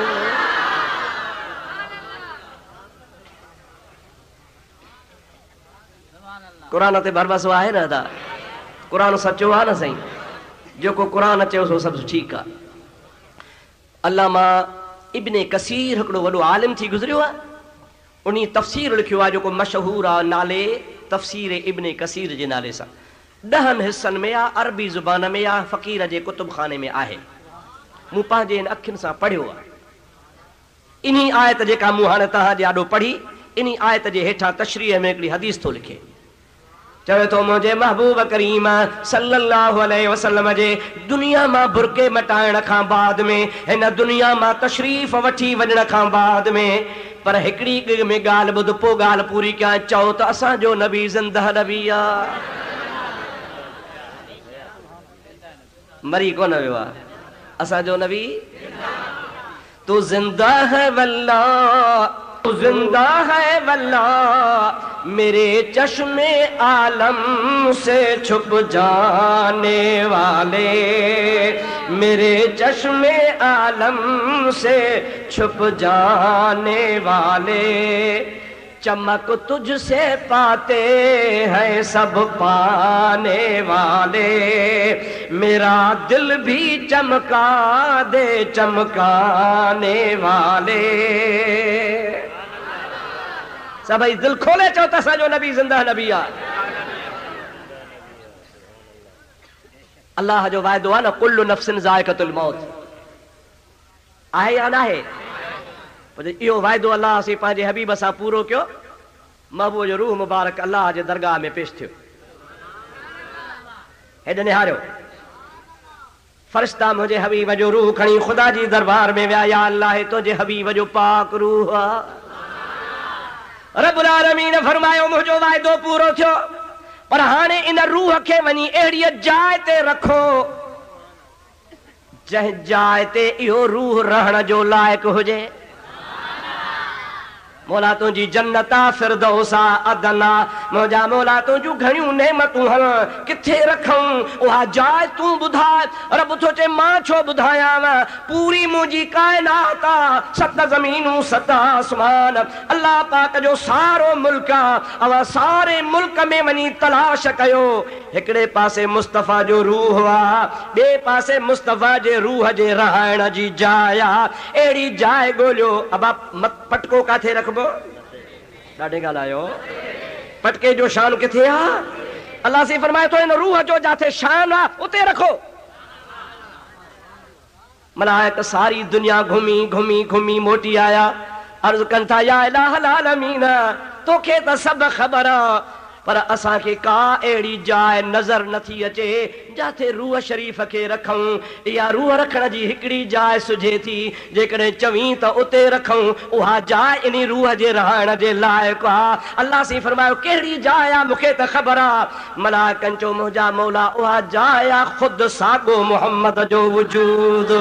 क़ुरान ते भरवसो आहे न अदा, क़ुरान सचो आहे न साईं, जेको क़ुरान चयो सो सभु ठीकु आहे। अल्लामा इब्ने कसीर हिकिड़ो वॾो आलिम थी गुज़रियो आहे, उन तफ़सीर लिखियो आहे जेको मशहूरु आहे नाले तफ़सीर इब्ने कसीर जे नाले सां। ॾहनि हिसनि में आहे, अरबी ज़ुबान में आहे, फ़क़ीर जे कुतुबखाने में आहे। मूं पंहिंजे इन अखियुनि सां पढ़ियो आहे। इन आयत जेका मूं हाणे तव्हां जे आॾो पढ़ी, इन आयत जे हेठां तशरीह में हिकिड़ी हदीस थो लिखे, चवे थो मुंहिंजे महबूब करीम सल्लल्लाहु अलैहि वसल्लम जे दुनिया मां बुरके मटाइण खां बाद में, हिन दुनिया मां तशरीफ़ वठी वञण खां बाद में, पर हिकिड़ी में ॻाल्हि ॿुध, पोइ ॻाल्हि पूरी कयां। चओ त असांजो नबी ज़िंदह नबी आहे, मरी कोन वियो आहे। असांजो नबी तू ज़िंदा है वल्ला, तू ज़िंदा है वल्ला, मेरे चश्मे आलम से छुप जाने वाले, मेरे चश्मे आलम से छुप जाने वाले, चमक तुझसे पाते हैं सब पाने वाले, मेरा दिल भी चमका दे चमकाने वाले। सभई दिल खोले चओ त असांजो नबी ज़िंदा नबी आहे। अल्लाह जो वाइदो आहे न, कुल्लु नफ्सिन ज़ाइक़तुल मौत, आहे या न आहे? इहो वाइदो अल्लाह असीं पंहिंजे हबीब सां पूरो कयो। महबूब जो रूह मुबारक अल्लाह जे दरगाह में पेश थियो, हेॾे निहारियो, फरिश्ता मुंहिंजे हबीब जो रूह खणी ख़ुदा जी दरबार में विया। या अल्लाह तुंहिंजे हबीब जो पाक रूह आहे। रब्बुल आलमीन फरमायो मुंहिंजो वाइदो पूरो थियो, पर हाणे इन रूह खे वञी अहिड़ीअ जाइ ते रखो जंहिं जाइ ते इहो रूह रहण जो लाइक़ हुजे। मौला तुझी जन्नता फिरदौसा अदना मुंहिंजा मौला तुझियूं घणियूं नेमतूं हन किथे रखूं उहा जाइ तूं ॿुधाए। रब थो चए मां छो ॿुधायांव, पूरी मुंहिंजी काइनात आहे, सत ज़मीनूं सत आसमान, अल्लाह पाक जो सारो मुल्क आहे। अवा सारे मुल्क में वञी तलाश कयो, हिकिड़े पासे मुस्तफ़ा जो रूह आहे, ॿिए पासे मुस्तफ़ा जे रूह जे रहण जी जाइ आहे। अहिड़ी जाइ ॻोल्हियो। अब पटको काथे रखबो? ॾाढे ॻाल्हायो। पटके जो शान किथे आहे? अल्लाह से फरमाए थो इन रूह जो जाथे शान आहे उते रखो। मलाइक सारी दुनिया घुमी घुमी घुमी मोटी आया, अर्ज़ कनि था या इलाहल आलमीन तोखे त सभु ख़बर आहे, पर असां खे का अहिड़ी जाइ नज़र नथी अचे जाथे रूह शरीफ़ खे रखूं। इहा रूह रखण जी हिकिड़ी जाइ सुझे थी, जेकॾहिं चवीं त उते रखूं उहा जाइ इन रूह जे रहण जे लाइक़ु आहे। अल्लाह से फरमायो कहिड़ी जाइ आहे मूंखे त ख़बर आहे। मलाइकनि चयो मुंहिंजा मौला उहा जाइ आहे ख़ुदि साॻो मुहम्मद जो वजूद,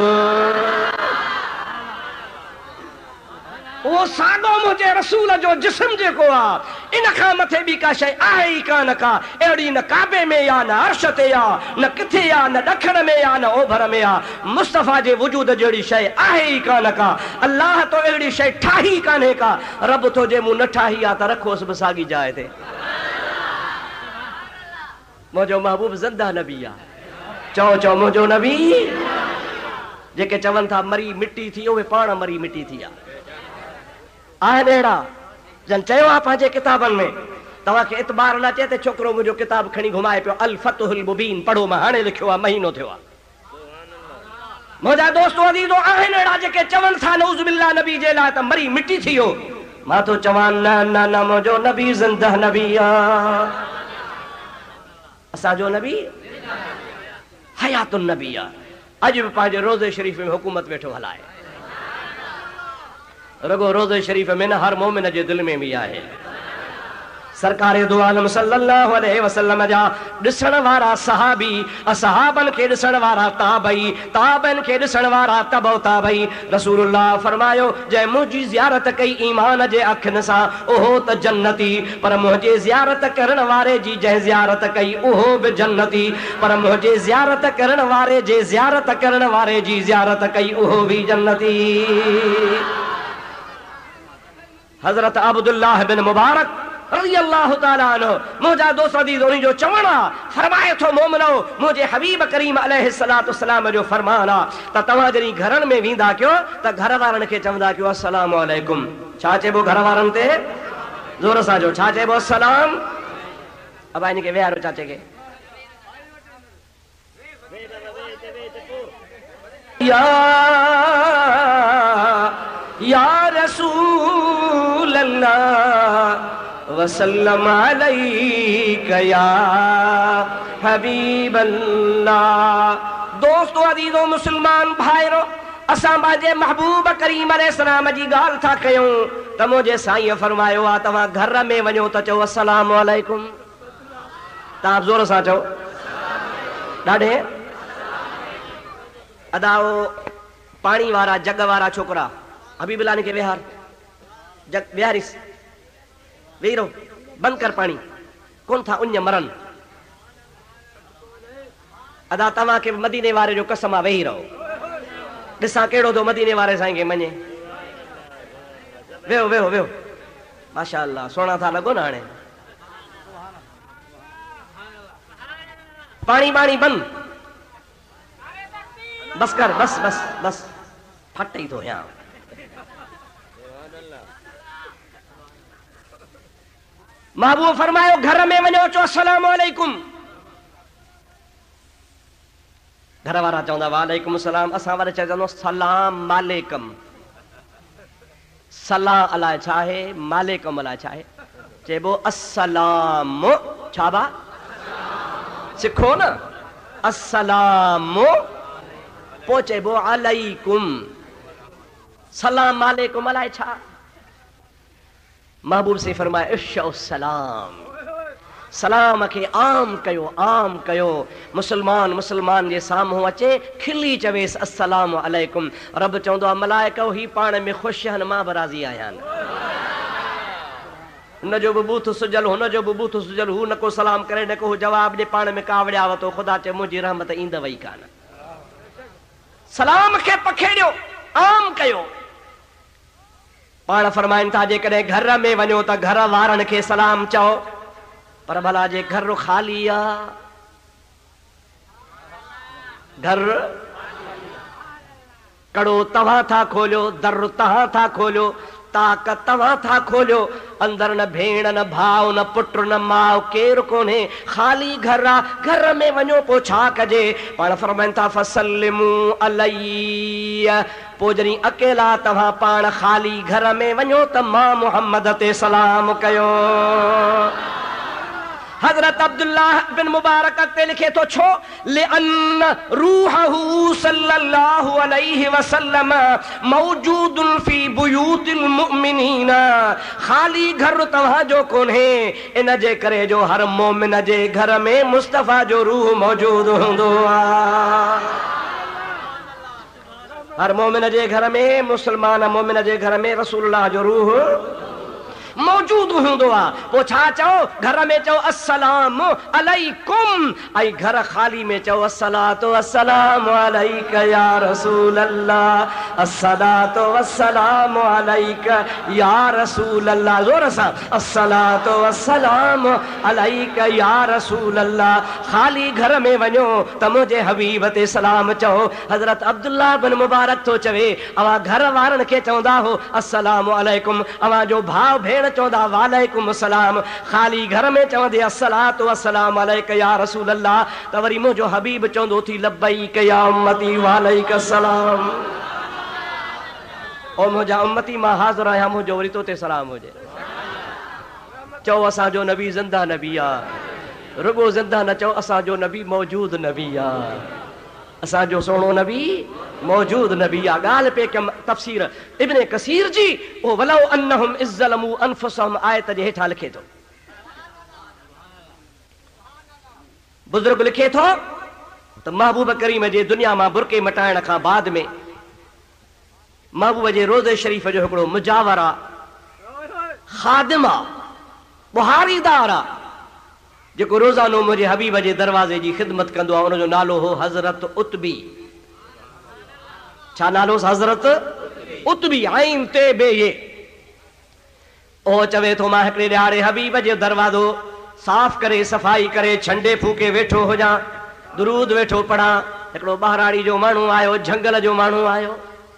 वो साॻो मुंहिंजे रसूल जो जिस्म जेको आहे। इन खां मथे ॿी का शइ आहे ई कान का, अहिड़ी न काबे में या न अर्श ते आहे, न किथे आहे, न ॾखण में आहे, न ओभर में आहे। मुस्तफ़ा जे वजूद जहिड़ी शइ आहे ई कान का। अल्लाह तो अहिड़ी शइ ठाही कान्हे का। रब तो जे मूं न ठाही आहे त रखोसि बि साॻी जाइ ते। मुंहिंजो महबूब ज़िंदा नबी आहे। चओ चओ मुंहिंजो नबी। जेके चवनि था मरी मिटी थी, उहे पाण मरी मिटी थी आहे। आहिनि अहिड़ा जन चयो आहे पंहिंजे किताबनि में, तव्हांखे इतबार न अचे त छोकिरो मुंहिंजो किताब खणी घुमाए पियो, अल फतहुल मुबीन पढ़ो, मां हाणे लिखियो आहे, महीनो थियो आहे। मुंहिंजा दोस्तो अज़ीज़ो आहिनि अहिड़ा जेके चवनि था नऊज़ बिल्लाह नबी जे लाइ त मरी मिटी थी वियो। मां तो चवां न न न मुंहिंजो नबी ज़िंदा नबी आहे। असांजो नबी हयातुन नबी आहे। अॼु बि पंहिंजे रोज़े शरीफ़ में हुकूमत वेठो हलाए। रगो रोज़े शरीफ़ में न हर मोमिन जे दिल में भी आहे। सरकारे दो आलम सल्लल्लाहु अलैहि वसल्लम जा ॾिसण वारा सहाबी, असहाबन खे ॾिसण वारा ताबई, ताबन खे ॾिसण वारा तबो ताबई। रसूलुल्लाह फरमायो जंहिं मुंहिंजी ज़ियारत कई ईमान जे अखियुनि सां उहो त जन्नती, पर मुंहिंजे ज़ियारत करण वारे जी जंहिं ज़ियारत कई उहो बि जन्नती, पर मुंहिंजे ज़ियारत करण वारे जे ज़ियारत करण वारे जी ज़ियारत कई उहो बि जन्नती। हज़रत अब्दुल्लाह बिन मुबारक रज़ी अल्लाह ताला अन्हु मुंहिंजा दोस्त अज़ीज़ उन्हीं जो चवण आहे, फरमाए थो मोमिनो मुंहिंजे हबीब करीम अलैहिस्सलातु वस्सलाम जो फरमान आहे त तव्हां जॾहिं घरनि में वेंदा कयो त घर वारनि खे चवंदा कयो अस्सलामु अलैकुम। छा चइबो घर वारनि ते? ज़ोर सां जो छा चइबो? अस्सलाम। अब इन खे विहारो चाचे खे। या या रसूल अल्लाह वसल्लम अलैका या हबीब अल्लाह। दोस्तों अज़ीज़ो मुसलमान भाइरो, असां पंहिंजे महबूब करीम अलैहिस्सलाम जी ॻाल्हि था कयूं त मुंहिंजे साईं फरमायो आहे तव्हां घर में वञो त चओ अस्सलामु अलैकुम। तव्हां ज़ोर सां चओ। ॾाढे अदाओ पाणी वारा जग वारा छोकिरा हबीबुल्लाह खे विहार, जग विहारिस, वेही रहो, बंद कर पानी, कोन था उञ मरन। अदा तव्हां खे मदीने वारे जो कसम आहे, वेही रहो, ॾिसां कहिड़ो थो मदीने वारे साईं खे मञे। वेहो वेहो वेहो, माशा अल्लाह सोना था लॻो न। हाणे पाणी पाणी बंद, बस कर, बस बस बस, फट ही तो यहाँ। महबूब फरमायो घर में वञो चो अस्सलामु अलैकुम। घर वारा चवंदा वालेकुम सलाम, असां वारे चवंदो सलाम मालेकम। सलाम अलाए छा आहे, मालेकम अलाए छा आहे, चइबो अस्सलाम। छा बा सिखो न, अस्सलाम पोइ चइबो अलैकुम। सलाम मालेकुम अलाए छा। महबूब से फरमाए इश्शौ सलाम, सलाम के आम कयो, आम कयो। मुसलमान मुसलमान जे साम्हूं अचे खिली चवेसि अस्सलामु अलैकुम। रब चवंदो आहे मलाइको ही पाण में ख़ुशि आहिनि, मां बि राज़ी आहियां। न जो बि बूथ सुजल हुन जो बि बूथ सुजल, हू न को सलाम करे न को जवाब ॾे, पाण में कावड़िया वतो। ख़ुदा चए मुंहिंजी रहमत ईंदव ई कान। सलाम खे पखेड़ियो, आम कयो। पाण फरमाइनि था जेकॾहिं घर में वञो त घर वारनि खे सलाम चओ, पर भला जे घर ख़ाली आहे, घर कड़ो तव्हां था खोलियो, दर तव्हां था खोलियो, ताक तव्हां था खोलियो, अंदर न भेण न भाउ न पुट न माउ केरु कोन्हे, ख़ाली घर आहे। घर में वञो पोइ छा कजे? पाण फरमाइनि था फसलिमू अलैहि, पोइ जॾहिं अकेला तव्हां पाण ख़ाली घर में वञो त मां मुहम्मद ते सलाम कयो। हज़रत अब्दुल्लाह बिन मुबारक ते लिखे तो छो लिअन्न रूहहू सल्लल्लाहु अलैहि वसल्लम मौजूदुन फी बुयूतिल मुमिनीन, ख़ाली घर तव्हां जो कोन्हे, इन जे करे जो हर मोमिन जे घर में मुस्तफ़ा जो रूह मौजूद हूंदो आहे। हर मोमिन जे घर में, मुसलमान मोमिन जे घर में रसूलुल्लाह जो रूह मौजूद हूंदो आहे। पोइ छा चओ? घर में चओ अस्सलाम अलैकुम, ऐं घर ख़ाली में चओ अस्सलातु वस्सलामु अलैका या रसूल अल्लाह, अस्सलातु वस्सलामु अलैका या रसूल अल्लाह। ज़ोर सां अस्सलातु वस्सलामु अलैका या रसूल अल्लाह। ख़ाली घर में वञो त मुंहिंजे हबीब ते सलाम चओ। हज़रत अब्दुल्लाह बिन मुबारक थो चवे, अवां घर वारनि खे चवंदा हो अस्सलामु अलैकुम, अवां जो भाउ भेण चवंदा वालेकुम सलाम, ख़ाली घर में चवंदे अस्सलातु वस्सलामु अलैका या रसूल अल्लाह, त वरी मुंहिंजो हबीब चवंदो थी लब्बैक या उम्मती वालेकुम सलाम। ओ मुंहिंजा उम्मती मां हाज़िर आहियां, मुंहिंजो वरी तो ते सलाम हुजे। चओ असांजो नबी ज़िंदा नबी आहे, रुगो ज़िंदा न चओ, असांजो नबी मौजूद नबी आहे। असांजो सोनो नबी मौजूद नबी आहे। ॻाल्हि पे कयमि तफ़सीर इब्न कसीर जी, ओ वलौ अन्नहुम इज़्ज़लमू अनफुसहुम आयत जे हेठां लिखे थो, बुज़ुर्ग लिखे थो त महबूब करीम जे दुनिया मां बुरके मटाइण खां बाद में महबूब जे रोज़े शरीफ़ जो हिकिड़ो मुजावर आहे, ख़ादिम आहे, बुहारीदार आहे, जेको रोज़ानो मुंहिंजे हबीब जे दरवाज़े जी ख़िदमत कंदो आहे। उनजो नालो हो हज़रत उतबी। छा नालो? हज़रत उतबी, आइन ते बे ये। ओ चवे थो मां हिकिड़े ॾियारे हबीब जो दरवाज़ो साफ़ करे सफ़ाई करे छंडे फूके वेठो हुजां, दुरूद वेठो पढ़ां, हिकिड़ो ॿाहिराड़ी जो माण्हू आयो, झंगल जो माण्हू आयो,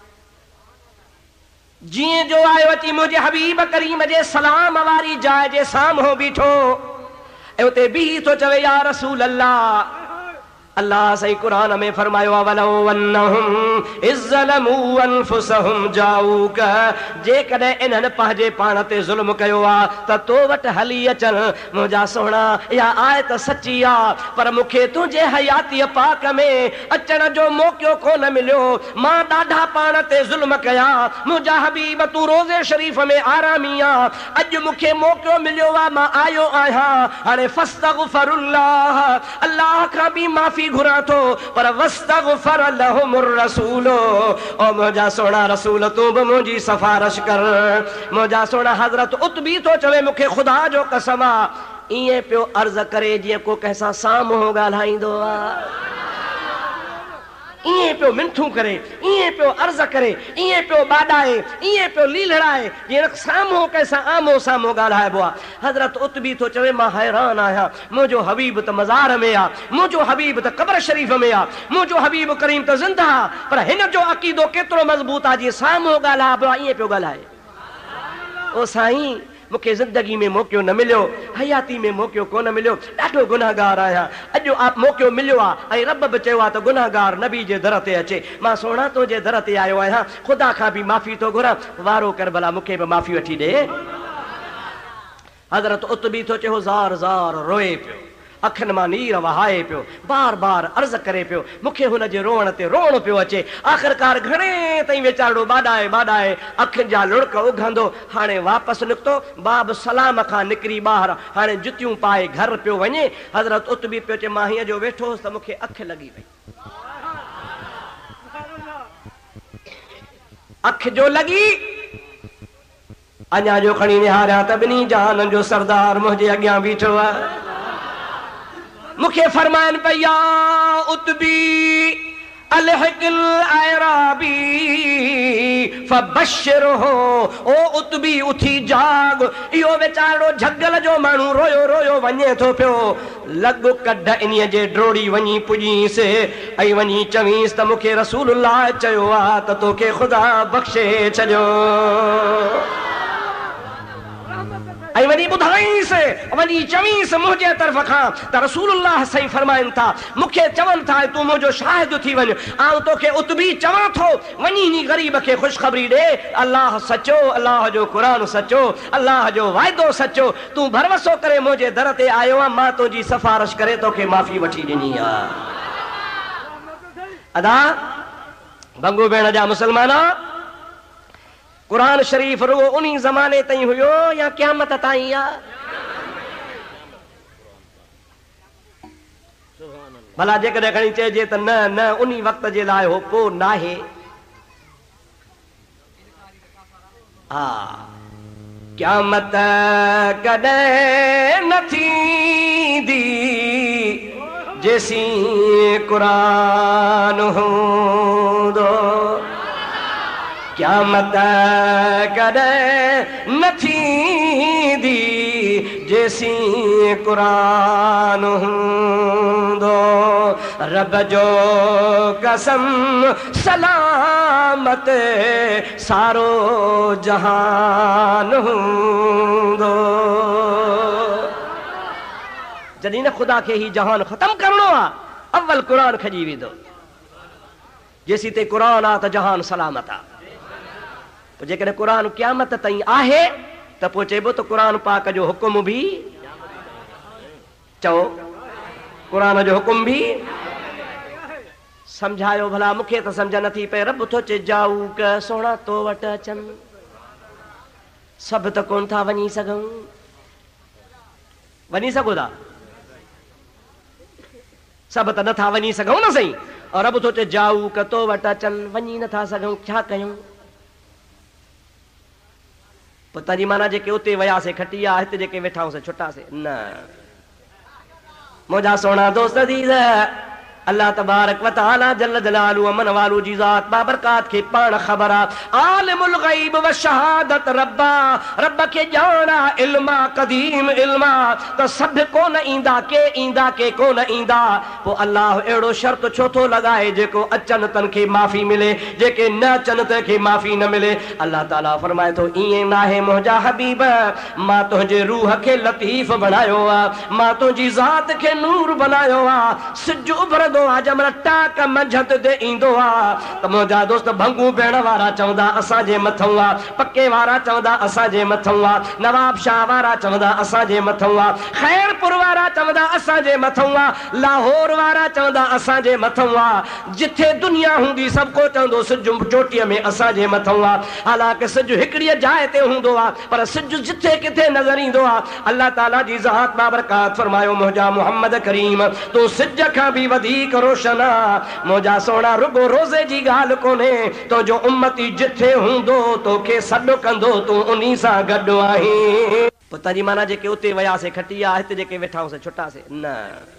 जीअं जो आयो अची मुंहिंजे हबीब करीम जे सलाम वारी जाइ जे साम्हूं बीठो, ऐं उते बीही थो चवे या रसूल अल्लाह। अल्लाह सही कुरान में फरमायो आहे वलौ अन्नहुम इज़्ज़लमू अनफुसहुम जाऊक, जेकॾहिं इन्हनि पंहिंजे पाण ते ज़ुल्म कयो आहे त तो वटि हली अचनि। मुंहिंजा सोना इहा आयत सची आहे, पर मूंखे तुंहिंजे हयातीअ पाक में अचण जो मौक़ो कोन मिलियो। मां ॾाढा पाण ते ज़ुल्म कया, मुंहिंजा हबीब तूं रोज़े शरीफ़ में आरामी आहे, अॼु मूंखे मौक़ो मिलियो आहे, मां आयो आहियां। हाणे फस्तगफिरुल्लाह, अल्लाह खां बि माफ़ी घुरा थो, पर वस्तगफर लहुमुर रसूलो, ओ मुंहिंजा सोना रसूल तूं बि मुंहिंजी सिफारिश कर। मुंहिंजा सोना हज़रत उतबी थो चवे मूंखे ख़ुदा जो कसम आहे, ईअं पियो अर्ज़ करे जीअं को कंहिंसां साम्हूं ॻाल्हाईंदो आहे, ईअं पियो मिंथूं करे, ईअं पियो अर्ज़ करे, ईअं पियो ॿाॾाए, ईअं पियो लीलड़ाए जीअं साम्हूं कंहिंसां आम्हूं साम्हूं ॻाल्हाइबो आहे। हज़रत उतबी थो चवे मां हैरान आहियां, मुंहिंजो हबीब त मज़ार में आहे, मुंहिंजो हबीब त क़ब्र शरीफ़ में आहे, मुंहिंजो हबीब करीम त ज़िंदा आहे, पर हिन जो अक़ीदो केतिरो मज़बूत आहे जीअं साम्हूं ॻाल्हाइबो आहे ईअं पियो ॻाल्हाए। ओ साईं मूंखे ज़िंदगी में मौक़ो न मिलियो, हयाती में मौक़ो कोन मिलियो, ॾाढो गुनाहगार आहियां। अॼु आप मौक़ो मिलियो आहे ऐं रब बि चयो आहे त गुनाहगार नबी जे दर ते अचे। मां सोना तुंहिंजे दर ते आयो आहियां, ख़ुदा खां बि माफ़ी थो घुरां, वारो कर भला मूंखे बि माफ़ी वठी ॾे। हज़रत उतबी थो चयो ज़ार ज़ार रोए पियो, अखियुनि मां नीर वहाए पियो, बार बार अर्ज़ करे पियो, मूंखे हुन जे रोअण ते रोअण पियो अचे। आख़िरकार घणे ताईं वीचारो ॿाॾाए ॿाॾाए अखियुनि जा लुड़क उघंदो, हाणे वापसि निकितो, बाब सलाम खां निकिरी ॿाहिरि, हाणे जुतियूं पाए घर पियो वञे। हज़रत उतबी पियो चए मां हीअं जो वेठो हुउसि त मूंखे अखि लॻी वई, अखि जो लॻी अञा जो खणी निहारिया त ॿिन्ही जहाननि जो सरदार मुंहिंजे अॻियां बीठो आहे। मूंखे फरमाइनि पई या उतबी अलहिकिल ऐराबी फबश्शिरहु, ओ उतबी उथी जाग, इहो वीचारो झगल जो माण्हू रोयो रोयो वञे थो पियो, लॻ कढ इन्हीअ जे ड्रोड़ी वञी पुॼीसि ऐं वञी चवीसि त मूंखे रसूलुल्लाह चयो आहे त तोखे ख़ुदा बख़्शे छॾियो। ऐं वञी ॿुधाईंसि, वञी चवीसि मुंहिंजे तरफ़ खां त रसूलुल्लाह सही फरमाइनि था, मूंखे चवनि था तूं मुंहिंजो शाहिद थी वञ, आउं तोखे उतबी चवां थो वञी हिन ग़रीब खे ख़ुशख़बरी ॾे, अलाह सचो, अलाह जो क़ुरान सचो, अलाह जो वाइदो सचो, तूं भरवसो करे मुंहिंजे दर ते आयो आहे, मां तुंहिंजी सिफारिश करे तोखे माफ़ी वठी ॾिनी आहे। अदा भंगू भेण जा मुसलमान, कुरान शरीफ़ रुगो उन ज़माने ताईं हुयो या क़यामत ताईं आहे? भला जेकॾहिं खणी चइजे त न न उन वक़्त जे लाइ हो को नाहे, हा क़यामत कॾहिं न थींदी जेसीं कुरान हूंदो, क़यामत कॾहिं न थींदी जेसीं कुरान हूंदो, रब जो कसम सलामत सारो जहान हूंदो। जॾहिं न ख़ुदा खे ही जहान ख़तम करणो आहे, अव्वल क़ुरान खजी वेंदो, जेसीं ते क़ुरान आहे त जहान सलामत आहे। पोइ जेकॾहिं क़ुरान क़यामत ताईं आहे त पोइ चइबो त क़ुरान पाक जो हुकुम बि, चओ क़ुरान जो हुकुम बि सम्झायो। भला मूंखे त सम्झ नथी पए, रब थो चए जाऊ क सोणा तो वटि अचनि, सभु त कोन था वञी सघूं, वञी सघो था? सभु त नथा वञी सघूं न सही, और रब थो चए जाऊ क तो वटि अचनि, वञी नथा सघूं, छा कयूं? पोइ तव्हांजी माना जेके उते वियासीं खटी आहे, हिते जेके वेठासीं छुटासीं न। मुंहिंजा सोना दोस्त अज़ीज़, अल्लाह तबारक व तआला जल्ल जलालहू अमन वालू जी ज़ात बाबरकात खे पाण ख़बर आहे, आलिमुल ग़ैब व शहादत रब्बा, रब खे ॼाणा इल्मा क़दीम इल्मा, त सभु कोन ईंदा, के ईंदा के कोन ईंदा। पोइ अल्लाह अहिड़ो शर्त छो थो लॻाए जेको अचनि तन खे माफ़ी मिले, जेके न अचनि त खे माफ़ी न मिले। अल्लाह ताला फरमाए थो ईअं नाहे मुंहिंजा हबीब, मां तुंहिंजे रूह खे लतीफ़ बणायो आहे, मां तुंहिंजी ज़ात खे नूर बनायो आहे, सिज उभरंदो आहे जंहिंमहिल टाक मंझंदि ते ईंदो आहे त मुंहिंजा दोस्त भंगू भेण वारा चवंदा असांजे मथां आहे, पके वारा चवंदा असांजे मथां आहे, नवाब शाह वारा चवंदा असांजे मथां आहे, खैरपुर वारा चवंदा असांजे मथां आहे, लाहौर वारा चवंदा असांजे मथां आहे, जिथे दुनिया हूंदी सभु को चवंदो सिज चोटीअ में असांजे मथां आहे। हालांकि सिज हिकिड़ीअ जाइ ते हूंदो आहे, पर सिज जिथे किथे नज़र ईंदो आहे। अल्लाह ताला जी ज़ात बाबरकात फरमायो, मुंहिंजा मुहम्मद करीम तूं सिज खां बि वधीक रोशना, मुंहिंजा सोना रुगो रोज़े जी ॻाल्हि कोन्हे, तुंहिंजो उम्मती जिथे हूंदो तोखे सॾु कंदो, तूं उन्ही सां गॾु आहीं। पोइ तव्हांजी माना जेके उते वियासीं खटी आहे, हिते जेके वेठासीं छुटासीं न।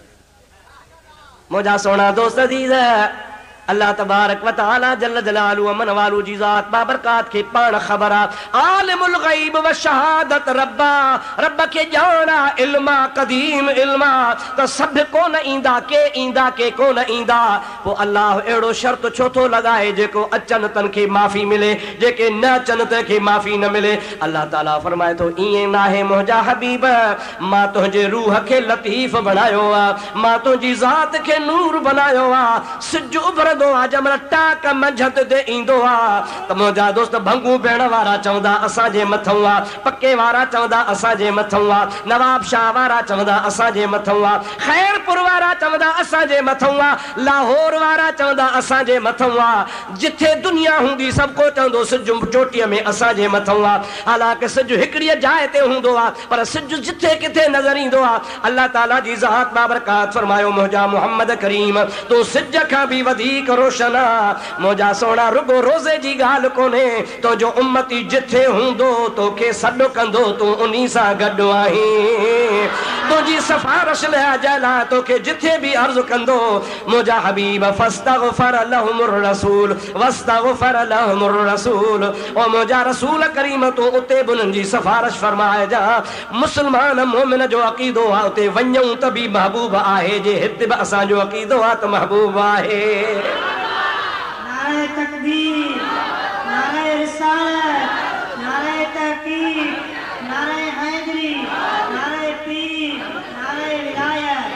मुंहिंजा सोना दोस्त अज़ीज़, अल्लाह तबारक व तआला जल्ल जलालहू अमन वालू जी ज़ात बाबरकात खे पाण ख़बर आहे, आलिमुल ग़ैब व शहादत रब्बा, रब खे ॼाणा इल्मा क़दीम इल्मा, त सभु कोन ईंदा, के ईंदा के कोन ईंदा। पोइ अल्लाह अहिड़ो शर्त छो थो लॻाए जेको अचनि तन खे माफ़ी मिले, जेके न अचनि त खे माफ़ी न मिले। अल्लाह ताला फरमाए थो ईअं नाहे मुंहिंजा हबीब, मां तुंहिंजे रूह खे लतीफ़ बणायो आहे, मां तुंहिंजी ज़ात खे नूर बनायो आहे, सिज उभर जंहिंमहिल टाक मंझंदि ते ईंदो आहे त मुंहिंजा दोस्त भंगू भेण वारा चवंदा असांजे मथां आहे, पके वारा चवंदा असांजे मथां आहे, नवाब शाह वारा चवंदा असांजे मथां आहे, खैरपुर वारा चवंदा असांजे मथां आहे, लाहौर वारा चवंदा असांजे मथां आहे, जिथे दुनिया हूंदी सभु को चवंदो सिज चोटीअ में असांजे मथां आहे। हालांकि सिज हिकिड़ीअ जाइ ते हूंदो आहे, पर सिज जिथे किथे नज़र ईंदो आहे। अल्लाह ताला जी ज़ात बाबरकात फरमायो, मुंहिंजा मुहम्मद करीम तूं सिज खां बि वधीक वधीक रोशन आ मुंहिंजा सोना रुगो रोज़े जी ॻाल्हि कोन्हे तो जो उम्मती जिथे हूंदो तोखे सॾु कंदो तूं उन्ही सां गॾु आहीं तुंहिंजी सिफारिश लाइ जला तोखे जिथे बि अर्ज़ु कंदो मुंहिंजा हबीब फस्तगफर लहुमुर रसूल वस्तगफर लहुमुर रसूल ओ मुंहिंजा रसूल करीम तूं उते बि उन्हनि जी सिफारिश फरमाए जा मुस्लमान मोमिन जो अक़ीदो आहे उते वञूं त बि महबूब आहे जे हिते बि असांजो अक़ीदो आहे त महबूब आहे नारे तकबीर नारे रिसालत नारे तहकीक नारे हैदरी नारे पीर नारे विलायत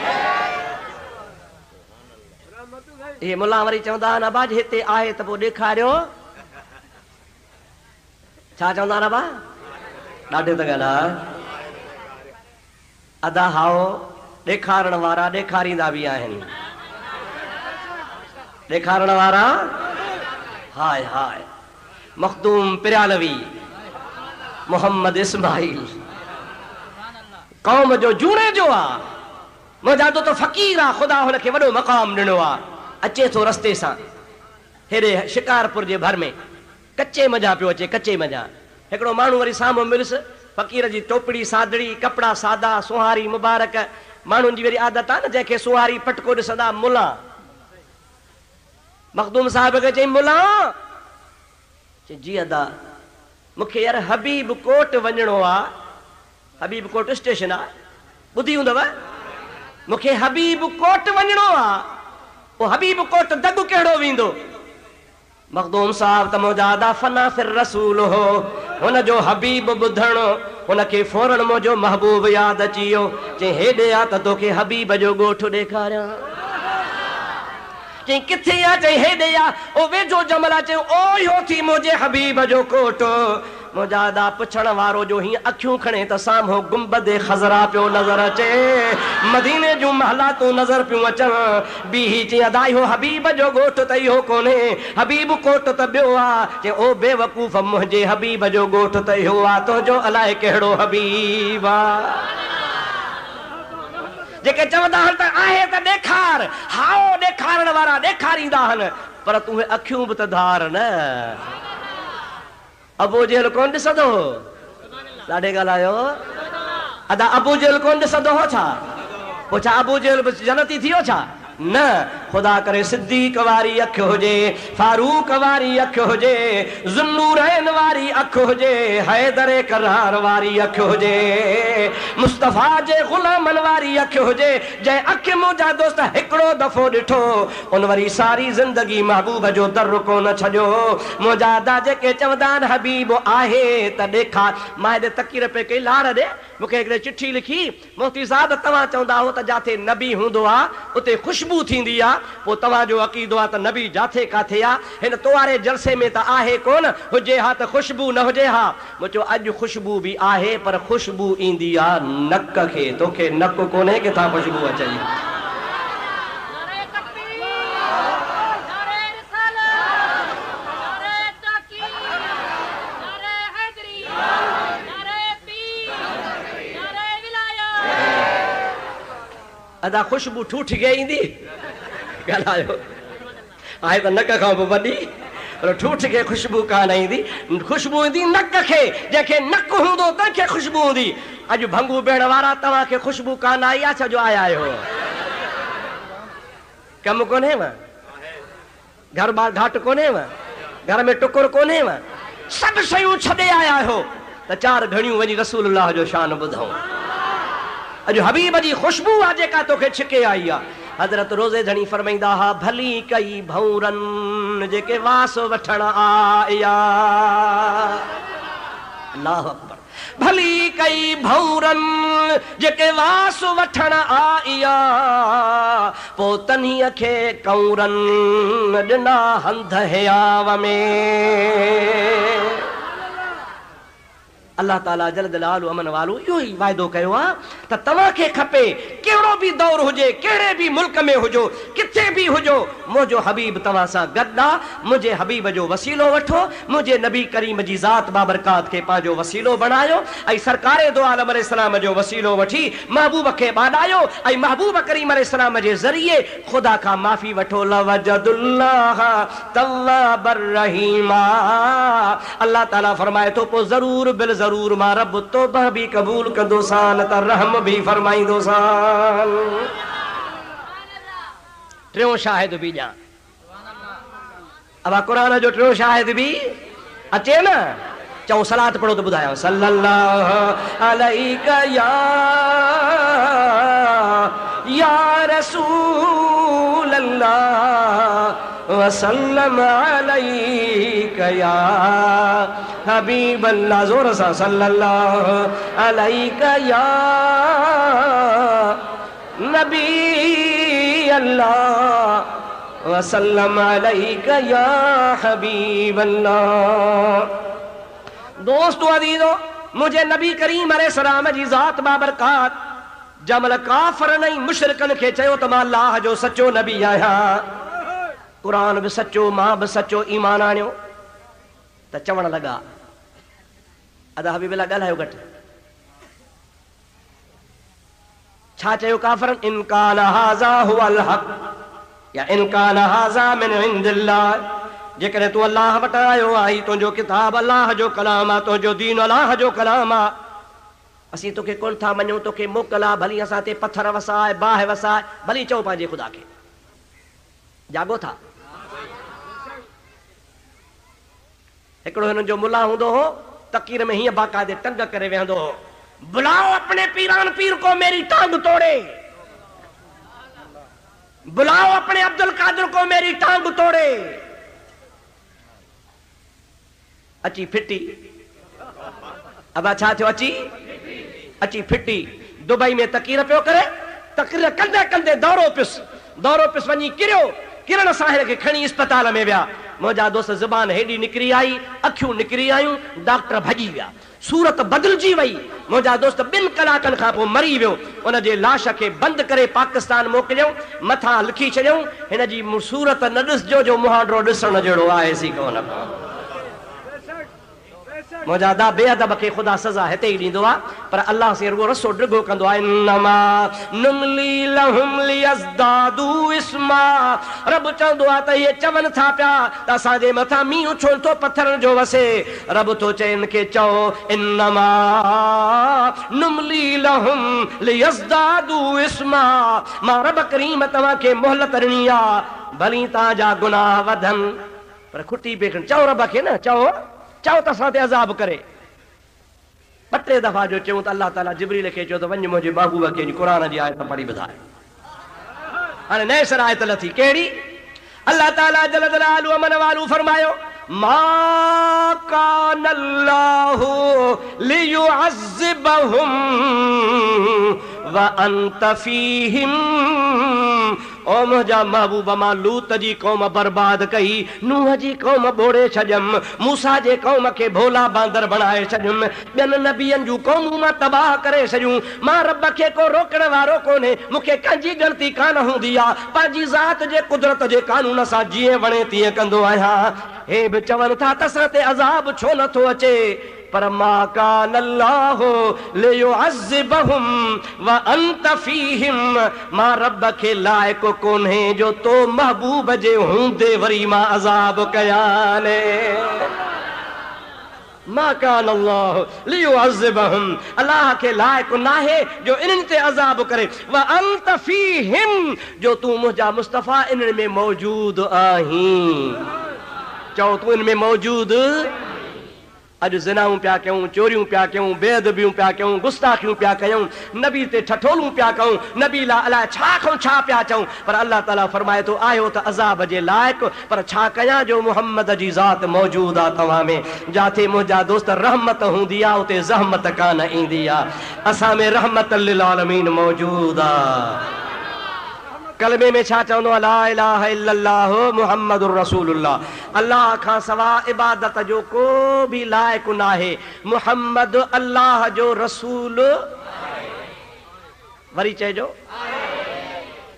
ये मुल्ला वरी चवंदा आहिनि अबा जे हिते आहे त पोइ ॾेखारियो छा चवंदा आहिनि अबा ॾाढे त ॻाल्हि आहे अदा हाओ ॾेखारण वारा ॾेखारींदा बि आहिनि ॾेखारण वारा हाय हाय मखदूम पिरालवी मोहम्मद इस्माइल कौम जो जूणे जो आहे मुंहिंजा तो फ़क़ीर आहे ख़ुदा हुनखे वॾो मक़ाम ॾिनो आहे अचे थो रस्ते सां हेॾे शिकारपुर जे भर में कचे मज़ा पियो अचे कचे मज़ा हिकिड़ो माण्हू वरी साम्हूं मिलुसि फ़क़ीर जी टोपड़ी सादड़ी कपिड़ा सादा सुहारी मुबारक माण्हुनि जी वरी आदत आहे न जंहिंखे सुहारी पटको ॾिसंदा मुला मखदूम साहिब खे चई मुला चई जी अदा मूंखे यार हबीब कोट वञिणो आहे हबीब कोट स्टेशन आहे ॿुधी हूंदव मूंखे हबीब कोट वञिणो आहे पोइ हबीब कोट दग कहिड़ो वेंदो मखदूम साहब त मुंहिंजा अदा फना फिर रसूल हो हुन जो हबीब ॿुधणो हुनखे फौरन मुंहिंजो महबूब यादि अची वियो चई हेॾे आहे त तोखे हबीब जो ॻोठु ॾेखारियां चई किथे आहे चई हेॾे आहे ओ वेझो जमल आहे चई ओ इहो थी मुंहिंजे हबीब जो कोट मुंहिंजा अदा पुछण वारो जो हीअं अखियूं खणे त साम्हूं गुंबद खज़रा पियो नज़र अचे मदीने जूं महलातूं नज़र पियूं अचनि बीही चई अदा इहो हबीब जो ॻोठु त इहो कोन्हे हबीब कोट त ॿियो आहे चई ओ बेवकूफ़ मुंहिंजे हबीब जो ॻोठु त इहो आहे तुंहिंजो अलाए कहिड़ो हबीब आहे जेके चवंदा आहिनि त आहे त ॾेखार हाओ ॾेखारण वारा ॾेखारींदा आहिनि पर तूं अखियूं बि त धार न अबू जेल कोन ॾिसंदो ॾाढे ॻाल्हायो अदा अबू जेल कोन ॾिसंदो हो छा पोइ छा अबू जेल जनती थी वियो छा न खुदा करे सिद्दीक वारी अख हुजे फारूक वारी अख हुजे ज़ुन्नूरैन वारी अख हुजे हैदर करार वारी अख हुजे मुस्तफ़ा जे ग़ुलामन वारी अख हुजे जंहिं अख मुंहिंजा दोस्त हिकिड़ो दफ़ो ॾिठो उन वरी सारी ज़िंदगी महबूब जो दर कोन छॾियो मुंहिंजा अदा जेके चवंदा आहिनि हबीब आहे त ॾेखार मां हेॾे तकीर पे कई लार ॾे मूंखे हिकिड़े चिठी लिखी मुफ़्ती साहिब तव्हां चवंदा हो त जिथे नबी हूंदो आहे उते ख़ुशबू थींदी आहे पोइ तव्हांजो अक़ीदो आहे त नबी जिथे काथे आहे हिन तोवारे जलसे में त आहे कोन हुजे हा त ख़ुशबू न हुजे हा मूं चयो अॼु ख़ुशबू बि आहे पर ख़ुशबू ईंदी आहे नक खे तोखे नक कोन्हे किथां ख़ुशबू अचे अदा खुशबू ठूठ के ईंदी ॻाल्हायो आहे त नक खां बि वॾी पर ठूठ के खुशबू कान ईंदी खुशबू ईंदी नक खे जंहिंखे नक हूंदो तंहिंखे खुशबू हूंदी अॼु भंगू भेण वारा तव्हांखे खुशबू कान आई आहे छा जो आया आहियो कमु कोन्हेव घर बार घाट कोन्हेव घर में टुकुर कोन्हेव सभु शयूं छॾे आया आहियो त चार घड़ियूं वञी रसूलुल्लाह जो शान ॿुधूं अॼु हबीब जी खुशबू आहे जेका तोखे छिके आई आहे हज़रत रोज़े धणी फरमाईंदा हा भली कई भौरन जेके वास वठण आया अल्लाह अकबर भली कई भौरन जेके वास वठण आया पोइ तन्हीअ खे कौरन ॾिना हंध हयाव में अल्लाह ताला जल्द लालू अमन वालू इहो ई वाइदो कयो आहे त तव्हांखे खपे कहिड़ो भी दौर हुजे, कहिड़े भी मुल्क में हुजो, किथे भी हुजो, मुंहिंजो हबीब तव्हां सां गॾु आहे। मुंहिंजे हबीब जो वसीलो वठो, मुंहिंजे नबी करीम जी ज़ात बाबरकात खे पंहिंजो वसीलो बणायो ऐं सरकारे दो आलम अलैहिस्सलाम जो वसीलो वठी महबूब खे बाॾायो ऐं महबूब करीम अलैहिस्सलाम जे ज़रिए ख़ुदा खां माफ़ी वठो। लवजदुल्लाह तव्वाबर रहीमा। अल्लाह ताला फरमाए थो पोइ ज़रूर बिल ज़रूर मां रब तौबा बि क़बूल कंदोसान त रहम बि फरमाईंदोसान। टियों शाहिद बि ॼाण, अब क़ुरान जो टियों शाहिद बि अचे न, चऊं सलात पढ़ो तो ॿुधायांव। सल्लल्लाहु अलैका या या रसूल अल्लाह वसल्लम अलैका या हबीब अल्लाह। जोर सा सल्लल्लाहु अलैका या नबी अल्लाह वसल्लम अलैका या हबीब अल्लाह। दोस्तों अजीजो, मुझे नबी करीम अलैहिस्सलाम जी ज़ात बाबरकात जमल काफ़रन ऐं मुशरिकन खे चयो त मां अल्लाह जो सचो नबी आहियां, क़ुरान बि सचो, मां बि सचो ईमान आणियो, त चवण लॻा अदा हबीबिल्लाह ॻाल्हायो घटि। छा चयो काफ़रन? इन कान हाज़ा हुवल हक़ या इन कान हाज़ा मिन इंदिल्लाह। जेकॾहिं तूं अल्लाह वटां आयो आहीं, तुंहिंजो किताब अल्लाह जो कलाम आहे, तुंहिंजो दीन अल्लाह जो कलाम आहे, असीं तोखे कोन था मञूं, तोखे मोकल आहे, भली असां ते पत्थर वसाए, बाहि वसाए, भली चओ पंहिंजे ख़ुदा खे। जागो था? हिकिड़ो हिननि जो मुला हूंदो हो, तकीर में हीअं बाक़ाइदे टंग करे वेहंदो हो, बुलाओ अपने पीरान पीर को मेरी टांग तोड़े, बुलाओ अपने अब्दुल कादिर को मेरी टांग तोड़े। अची फिटी, अब छा थियो? अची अची फिटी दुबई में तकीर पियो करे, तकीर कंदे कंदे दौरो पियुसि, दौरो पियुसि वञी किरियो, किरण साहिर खे खणी अस्पताल में विया। मुंहिंजा दोस्त ज़ुबान हेॾी निकिरी आई, अखियूं निकिरी आयूं, डॉक्टर भॼी विया, सूरत बदिलजी वई। मुंहिंजा दोस्त ॿिनि कलाकनि खां पोइ मरी वियो। उन जे लाश खे बंदि करे पाकिस्तान मोकिलियऊं, मथां लिखी छॾियऊं हिन जी सूरत न ॾिसजो जो मुहांडो ॾिसण जहिड़ो आहे सी कोन। मुंहिंजा दा बेअदब खे ख़ुदा सज़ा हिते ई ॾींदो आहे, पर अल्लाह से रुगो रसो डिघो कंदो आहे। इन्नमा नुमली लहुम लियज़दादू इस्मा। रब चवंदो आहे त इहे चवनि था पिया त असांजे मथां मींहुं छो थो पत्थरनि जो वसे। रब थो चए हिन खे चओ इन्नमा नुमली लहुम लियज़दादू इस्मा। मां रब करीम तव्हांखे मोहलत ॾिनी आहे, भली तव्हांजा गुनाह वधनि, पर खुटी पेखनि। चओ रब खे न, चओ चओ त असां ते अज़ाब करे। ॿ टे दफ़ा जो चयूं त अल्लाह ताला जिब्रील खे चयो त वञ मुंहिंजे महबूब खे क़ुरान जी आयत पढ़ी ॿुधाए। हाणे नए सर आयत लथी, कहिड़ी? अल्लाह ताला जल जलालहु अमन वालू फरमायो, मा कान अल्लाहु लियुअज़्ज़िबहुम व अंत फीहिम। ओ मुंहिंजा महबूबा, मां लूत जी क़ौम बर्बाद कई, नूह जी क़ौम ॿोड़े छॾियमि, मूसा जे क़ौम खे भोला बांदर बणाए छॾियमि, ॿियनि नबियनि जूं क़ौमूं मां तबाह करे छॾियूं। मां रब खे को रोकण वारो कोन्हे, मूंखे कंहिंजी ग़लती कान हूंदी आहे, पंहिंजी ज़ात जे कुदरत जे कानून सां जीअं वणे तीअं कंदो आहियां। हे बि चवनि था त असां ते अज़ाब छो नथो अचे, पर मा कान अल्लाहु लियुअज़्ज़िबहुम व अंत फीहिम। मां रब खे लाइक़ कोन्हे जो तो महबूब जे हूंदे वरी मां अज़ाब कयाने। मा कान अल्लाहु लियुअज़्ज़िबहुम, अल्लाह के लाइक़ नाहे जो इन्हनि ते अज़ाब करे। व अंत फीहिम, जो तू मुंहिंजा मुस्तफ़ा इन्हनि में मौजूद आहीं। चओ तू इन में मौजूद। अॼु ज़िनाऊं पिया कयूं, चोरियूं पिया कयूं, बेअदबियूं पिया कयूं, गुस्ताखियूं पिया कयूं, नबी ते ठठोलूं पिया कयूं, नबी ला अलाए छा खां छा पिया चऊं, पर अल्लाह ताला फरमाए थो आयो त अज़ाब जे लाइक़, पर छा कयां जो मुहम्मद जी ज़ात मौजूद आहे तव्हां में। जाते मुंहिंजा दोस्त रहमत हूंदी आहे उते ज़हमत कान ईंदी आहे। असां में रहमत लिल आलमीन मौजूद आहे। कलमे में छा चवंदो आहे? ला इलाहा इल्लल्लाहु मुहम्मदुर रसूलुल्लाह। अल्लाह खां सवा इबादत जो को भी लाइक़ नाहे, मुहम्मद अल्लाह जो रसूल। वरी चइजो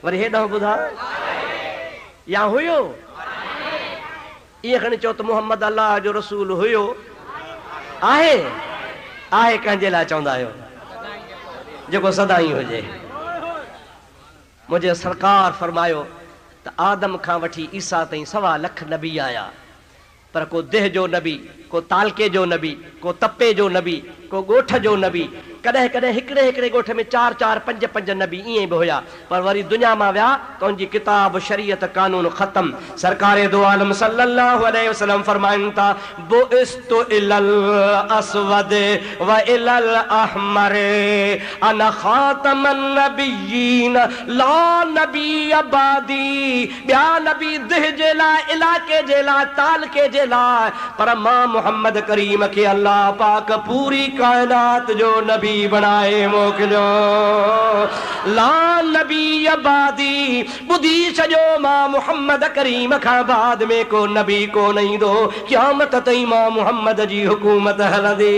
वरी हेॾां ॿुधा या हुयो इहे खणी चओ त मुहम्मद अल्लाह जो रसूल हुयो आहे आहे कंहिंजे लाइ चवंदा आहियो जेको सदाई हुजे मुंहिंजे सरकार फरमायो त आदम खां वठी ईसा ताईं सवा लख नबी आया पर को देह जो नबी को तालके जो नबी को तपे जो नबी को ॻोठ जो नबी कॾहिं कॾहिं हिकिड़े हिकिड़े ॻोठ में चार चार पंज पंज नबी ईअं बि हुया पर वरी दुनिया मां विया त उनजी किताब शरीयत कानून ख़तम सरकारे दो आलम सल्लल्लाहु अलैहि वसल्लम फरमाइनि था बुइस्तु इलल अस्वद व इलल अहमर अना खातमन नबिय्यीन ला नबी अबादी ॿिया नबी देह जे लाइ इलाके जे लाइ तालके जे लाइ पर मां मुहम्मद करीम खे अल्लाह पाक पूरी कायनात जो नबी बनाए मोकिलियो ला नबी अबादी ॿुधी छॾियो मां मुहम्मद करीम खां बाद में को नबी कोन ईंदो क़यामत ताईं मां मुहम्मद जी हुकूमत हलंदी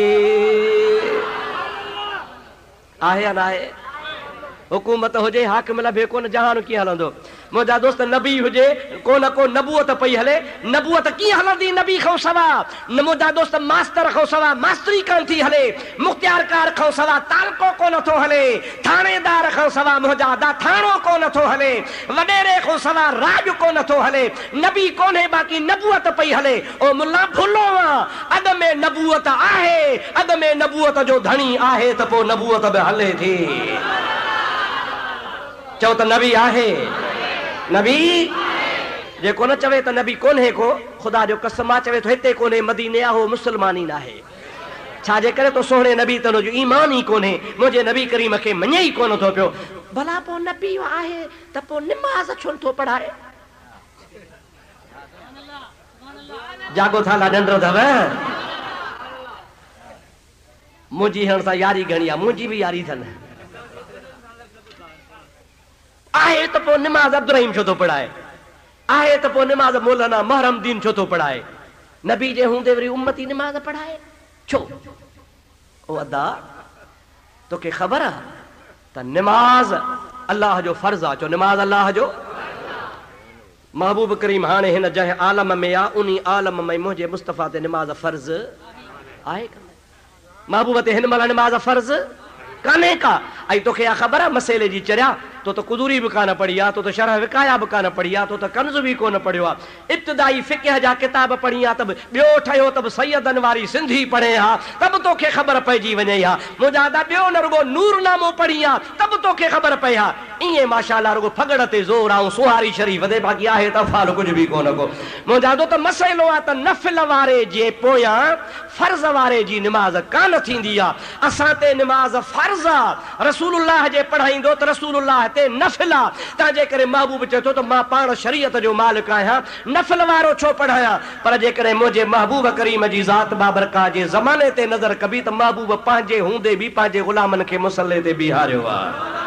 आहे या न आहे हुकूमत हुजे हाकिम लभे कोन जहान कीअं हलंदो मुंहिंजा दोस्त नबी हुजे कोन को नबूअत पई हले नबूअत कीअं हलंदी नबी खां सवा मुंहिंजा दोस्त मास्तर खां सवा मास्तरी कोन थी हले मुख्तियारकार खां सवा तालको कोन थो हले थाणेदार खां सवा मुंहिंजा दा थाणो कोन थो हले वॾेरे खां सवा राज कोन थो हले नबी कोन्हे बाक़ी नबूअत पई हले ओ मुल्ला भुलो आहे अॻ में नबूअत आहे अॻ में नबूअत जो धणी आहे त पोइ नबूअत बि हले थी चओ त नबी आहे नबी जेको न चवे त नबी कोन्हे को ख़ुदा जो कसम आहे चवे थो हिते कोन्हे मदीने आहे हो मुस्लमान ई न आहे छाजे करे तो सोहणे नबी त हुनजो ईमान ई कोन्हे मुंहिंजे नबी करीम खे मञे ई कोन थो पियो भला पोइ नबी आहे त पोइ निमाज़ छो नथो पढ़ाए जागो था ला डंडो अथव मुंहिंजी हण सां यारी घणी आहे मुंहिंजी बि यारी अथनि आहे त पोइ निमाज़ अब्दुर्रहीम छो थो पढ़ाए आहे त पोइ निमाज़ मौलाना महरमदीन छो थो पढ़ाए नबी जे हूंदे वरी उम्मती निमाज़ पढ़ाए छो ओ अदा तोखे ख़बर आहे त निमाज़ अल्लाह जो फर्ज़ आहे चो निमाज़ अल्लाह जो महबूब करीम हाणे हिन जंहिं आलम में आहे उन आलम में मुंहिंजे मुस्तफ़ा ते निमाज़ फर्ज़ आहे महबूब ते हिन महिल निमाज़ फर्ज़ कान्हे का ऐं तोखे इहा ख़बर आहे मसइले जी चरिया तो तो कुदूरी भी कान पढ़ी आ तो तो शरह विकाया भी कान पढ़ी आ तो तो कंज़ भी कोन पढ़ियो आ इब्तिदाई फिक़ह जा किताब पढ़ी आ तब ॿियो ठहियो तब सैयदन वारी सिंधी पढ़े हा तब तोखे ख़बर पइजी वञे हा मुंहिंजा दा ॿियो न रुगो नूरनामो पढ़ी आ तब तोखे ख़बर पए हा ईअं माशाअल्लाह रुगो फगड़ ते ज़ोर ऐं सुहारी शरीफ़ ते बाक़ी आहे त फाल कुझु बि कोन को मुंहिंजा दो त मसइलो आहे त नफ़िल वारे जे पोयां फर्ज़ वारे जी निमाज़ कान थींदी आहे असां ते निमाज़ फर्ज़ आहे रसूलुल्लाह जे पढ़ाईंदो त रसूलुल्लाह ते नफ़िल आहे तंहिंजे करे महबूब चए थो त मां पाण शरीयत जो मालिक आहियां नफ़िल वारो छो पढ़ायां पर जेकॾहिं मुंहिंजे महबूब करीम जी ज़ात बाबरका जे ज़माने ते नज़र कबी त महबूब पंहिंजे हूंदे बि पंहिंजे ग़ुलामनि खे मुसले ते बीहारियो आहे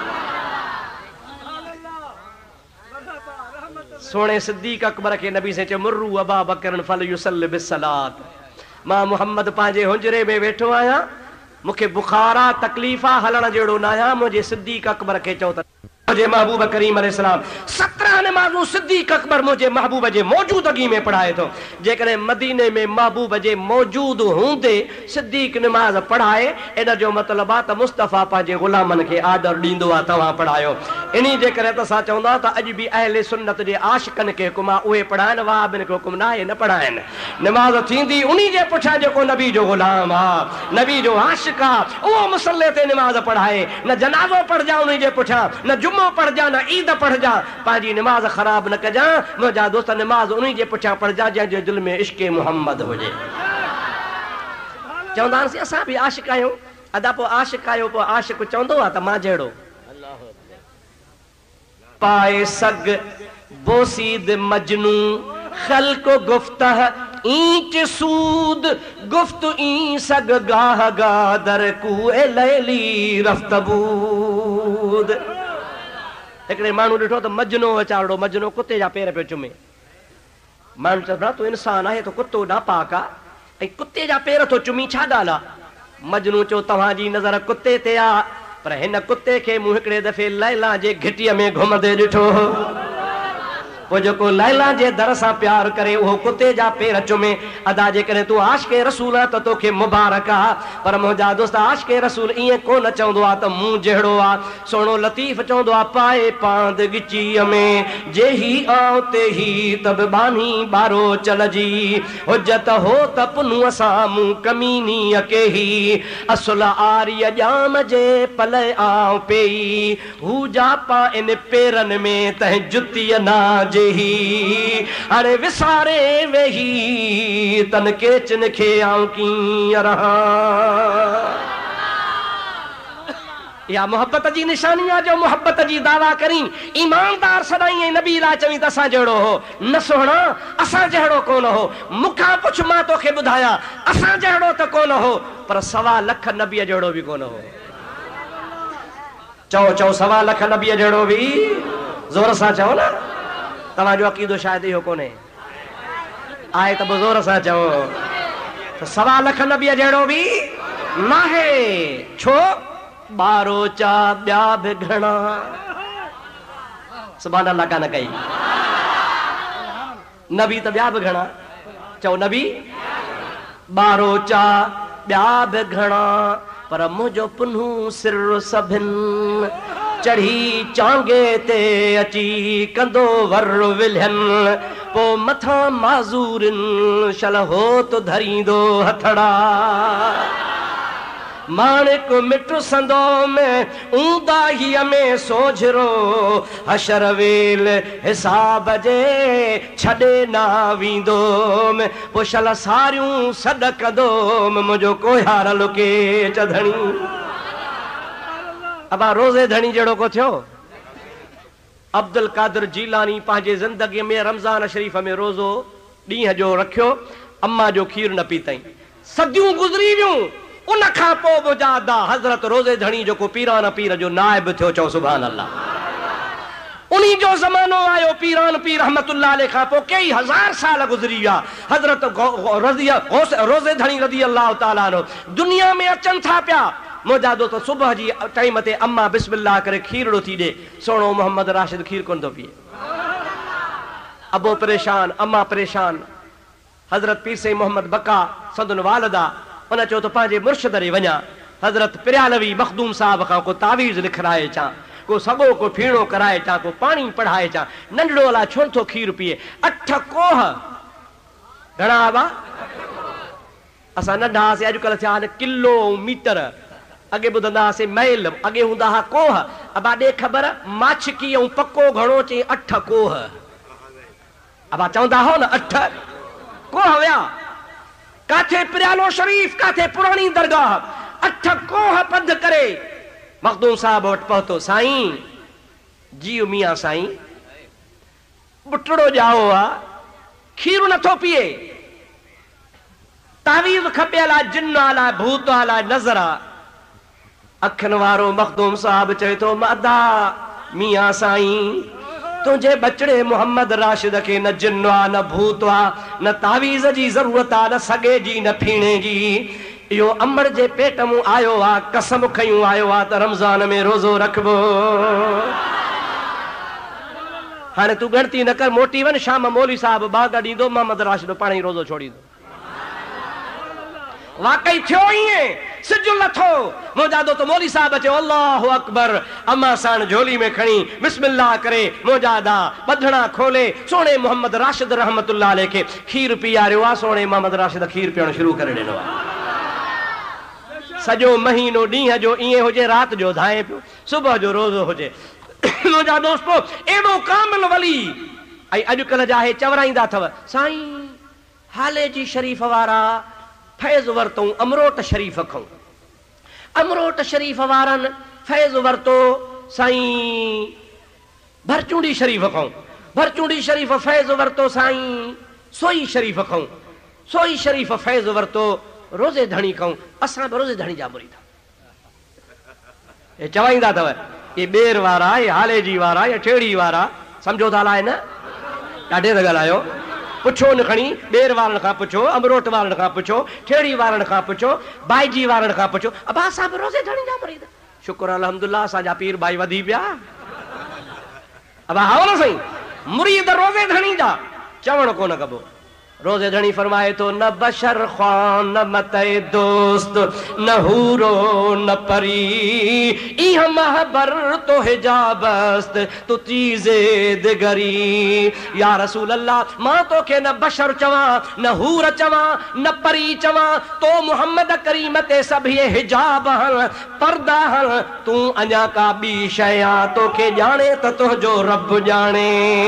सोने सिद्दीक़ अकबर के नबी से चयो मुर्रू अबा बकर फल युसल्लि बिस्सलात मां मोहम्मद पंहिंजे हुंजरे में वेठो आहियां मूंखे बुखारा तकलीफ़ा हलण जहिड़ो न आहियां मुंहिंजे सिद्दीक़ अकबर खे चओ त मुझे महबूब करीम अलैहिस्सलाम सत्रह नमाज़ूं सिद्दीक़ अकबर मुझे महबूब जे मौजूदगी में पढ़ाए थो जेकॾहिं मदीने में महबूब जे मौजूद हूंदे सिद्दीक़ नमाज़ पढ़ाए इन जो मतिलबु आहे त मुस्तफ़ा पंहिंजे ग़ुलामनि खे आदर ॾींदो आहे तव्हां पढ़ायो इन्ही जे करे त असां चवंदा त अॼु बि अहले सुन्नत जे आशिक़नि खे हुकुम आहे उहे पढ़ाइनि वहाबिन खे हुकुम न आहे न पढ़ाइनि नमाज़ थींदी उन्ही जे पुठियां जेको नबी जो ग़ुलाम आहे नबी जो आशिक़ आहे उहो मुसले ते नमाज़ पढ़ाए न जनाज़ो पढ़जा उन्ही जे पुठियां न जुमो पढ़ जा न ईद पढ़ जा पंहिंजी निमाज़ ख़राब न कजा मुंहिंजा दोस्त निमाज़ उन्ही जे पुठियां पढ़जा जंहिंजे दिलि में इश्क़े मोहम्मद हुजे चवंदा आहिनि असां बि आशिक़ आहियूं अदा पोइ आशिक़ आहियो पोइ आशिक़ चवंदो आहे त मां जहिड़ो पाए सग बोसीद मजनू खल्को गुफ्तह ईंच सूद गुफ्त ई सग गाह गादर कुए लैली रफ्तबूद हिकिड़े माण्हू ॾिठो त मजनो वीचारो मजनो कुते जा पेर पियो चुमे माण्हू चवंदो तूं इंसान आहे त कुतो नापाक आहे ऐं कुते जा पेर थो चुमी छा ॻाल्हि आहे मजनू चयो तव्हांजी नज़र कुते ते आहे पर हिन कुत्ते खे मूं हिकिड़े दफ़े लैला जे घिटीअ में घुमंदे ॾिठो। वो जो लैला जे दर सां प्यार करे वो कुत्ते जा पेर चुमे। अदा जे करे तू आशिक़े रसूल आ त तोखे मुबारक आ, पर मुंहिंजा दोस्त आशिक़े रसूल ईअं कोन चवंदो आ त मूं जहिड़ो आ। सोनो लतीफ़ चवंदो आ पाए पांद गिचीअ में जे ही आऊं ते ही तब बानी बारो चलजी हुजत हो त पुनूअ सां मूं कमीनी अके ही असुल आर्य जाम जे पल आऊं पेई हू जापा इन पेरनि में तंहिं जुतीअ ना ही अरे विसारे वेही तन के चिन खे आऊं कीअं रहा। या मोहब्बत जी निशानी आहे जो मोहब्बत जी दावा करी ईमानदार सदाई ऐं नबी ला चवी त असां जहिड़ो हो न सुहिणा असां जहिड़ो कोन हो। मूंखां पुछ मां तोखे ॿुधायां असां जहिड़ो त कोन हो पर सवा लख नबीअ जहिड़ो बि कोन हो। चओ चओ सवा लख नबीअ जहिड़ो बि ज़ोर सां चओ न। तव्हांजो अक़ीदो शायदि इहो कोन्हे आहे त ज़ोर सां चओ त सवा लख नबीअ जहिड़ो बि नाहे। छो ॿारो चा ॿिया बि घणा सुभान अल्लाह कान कई नबी त ॿिया बि घणा चओ नबी ॿारो चा ॿिया बि घणा पर मुंहिंजो पुन्हू सिर सभिनि चढ़ी चांगे ते अची कंदो वर विलहन पो मथां माज़ूरिन शल हो तो धरींदो हथड़ा माणिक मिट संदो में ऊंदाहीअ में सोझरो हशर वेल हिसाब जे छॾे ना वेंदो पो शल सारियूं सॾ कंदो मुंहिंजो कोहार लुके चधणी। अबा रोज़े धणी जहिड़ो को थियो। अब्दुल कादिर जीलानी पंहिंजे ज़िंदगीअ में रमज़ान शरीफ़ में रोज़ो ॾींहं जो रखियो अम्मा जो खीर न पीतई सदियूं गुज़री वियूं। उन खां पोइ मुजादा हज़रत रोज़े धणी जेको पीरान पीर जो नाइब थियो चओ सुभान अल्लाह। उन्हीं जो ज़मानो आयो पीरान पीर रहमतुल्लाह अलैह खां पोइ कई हज़ार साल गुज़री विया। हज़रत रोज़े धणी रज़ी अल्लाह ताला अन्हु दुनिया में अचनि था पिया। मुंहिंजा दोस्त सुबुह जी टाइम ते अम्मा बिस्मिल्लाह करे खीरड़ो थी ॾे सोणो मोहम्मद राशिद खीर कोन थो पीए। अबो परेशान अम्मा परेशान। हज़रत पीर से मोहम्मद बका संदन वालदा उन चयो त पंहिंजे मुर्शिद ॾे वञा। हज़रत प्रियालवी मखदूम साहब खां को तावीज़ लिखाए अचां को सॻो को फीणो कराए अचां को पाणी पढ़ाए अचां। नंढड़ो अला छो थो खीर पीए। अठ कोह घणा आबा असां नंढा हुआसीं अॼुकल्ह थिया आहिनि किलो मीटर। अॻे ॿुधंदा हुआसीं मैल अॻे हूंदा हुआ कोह। अबा ॾे ख़बर माछकी ऐं पको घणो चई अठ कोह। अबा चवंदा हो न अठ कोह विया काथे प्रियालो शरीफ काथे पुरानी दरगाह अठ कोह पंध करे मखदूम साहब वटि पहुतो। साईं जी मियां साईं बुटड़ो ॼाओ आहे खीर नथो पीए तावीज़ खपियल आहे जिन आला भूत आला नज़र आहे। अखियुनि वारो मखदूम साहब चए थो मादा मियां साईं तुझे बचड़े मोहम्मद राशिद के न जिन आ न भूत आ न तावीज़ जी ज़रूरत आ न सगे जी न फीणे जी। यो अमर जे पेट में आयो आ कसम खयूं आयो आ त रमज़ान में रोज़ो रखबो। हाणे तू गणती न कर मोटी वन शाम मौलवी साहब बाग ॾींदो मोहम्मद राशिद पाण ई रोज़ो छोड़ींदो। वाकई थियो ईअं सिजु लथो। मुंहिंजा दोस्त मौलवी साहब चयो अल्लाहु अकबर। अम्मा साण झोली में खणी बिस्मिल्लाह करे मुजादा बधड़ा खोले सोणे मोहम्मद राशिद रहमतुल्लाह अलैह खे खीर पीआरियो आहे। सोणे मोहम्मद राशिद खीर पीअण शुरू करे ॾिनो आहे। सॼो महीनो ॾींहं जो ईअं हुजे राति जो धाए पियो सुबुह जो रोज़ो हुजे। मुंहिंजा दोस्तो एॾो कामिल वली ऐं अॼुकल्ह जा हे चवराईंदा अथव साईं हाले जी शरीफ़ वारा फैज़ वरतऊं अमरोट शरीफ़ खां। अमरोट शरीफ़ वारनि फैज़ वरतो साईं भरचूंडी शरीफ़ खां। भरचूंडी शरीफ़ फैज़ वरतो साईं सोई शरीफ़ खां। सोई शरीफ़ फैज़ वरतो रोज़े धणी खां। असां बि रोज़े धणी जा मुरीद हे चवाईंदा अथव ये ॿेर वारा ये हाले जी वारा या छेड़ी वारा सम्झो था अलाए न ॾाढे त ॻाल्हायो। पुछो न खणी ॿेर वारनि खां पुछो अमरोट वारनि खां पुछो ठेड़ी वारनि खां पुछो भाईजी वारनि खां पुछो। अब असां बि रोज़े धणी जा मुरीद शुक्र अल्हम्दुलिल्लाह असांजा पीर भाई वधी पिया। अब हाओ न सही मुरीद रोज़े धणी जा चवण कोन कबो। रोज़े धणी फरमाए तो न बशर ख्वान न मते दोस्त न हूरो न परी इह महबर तो हिजाबस्त तो चीज़े दिगरी। या रसूल अल्लाह मां तो के न बशर चवा न हूर चवा न परी चवा तो मुहम्मद करीम ते सब ये हिजाब हल पर्दा हल तू अञा का बी शया तो के जाने त तो जो रब जाने।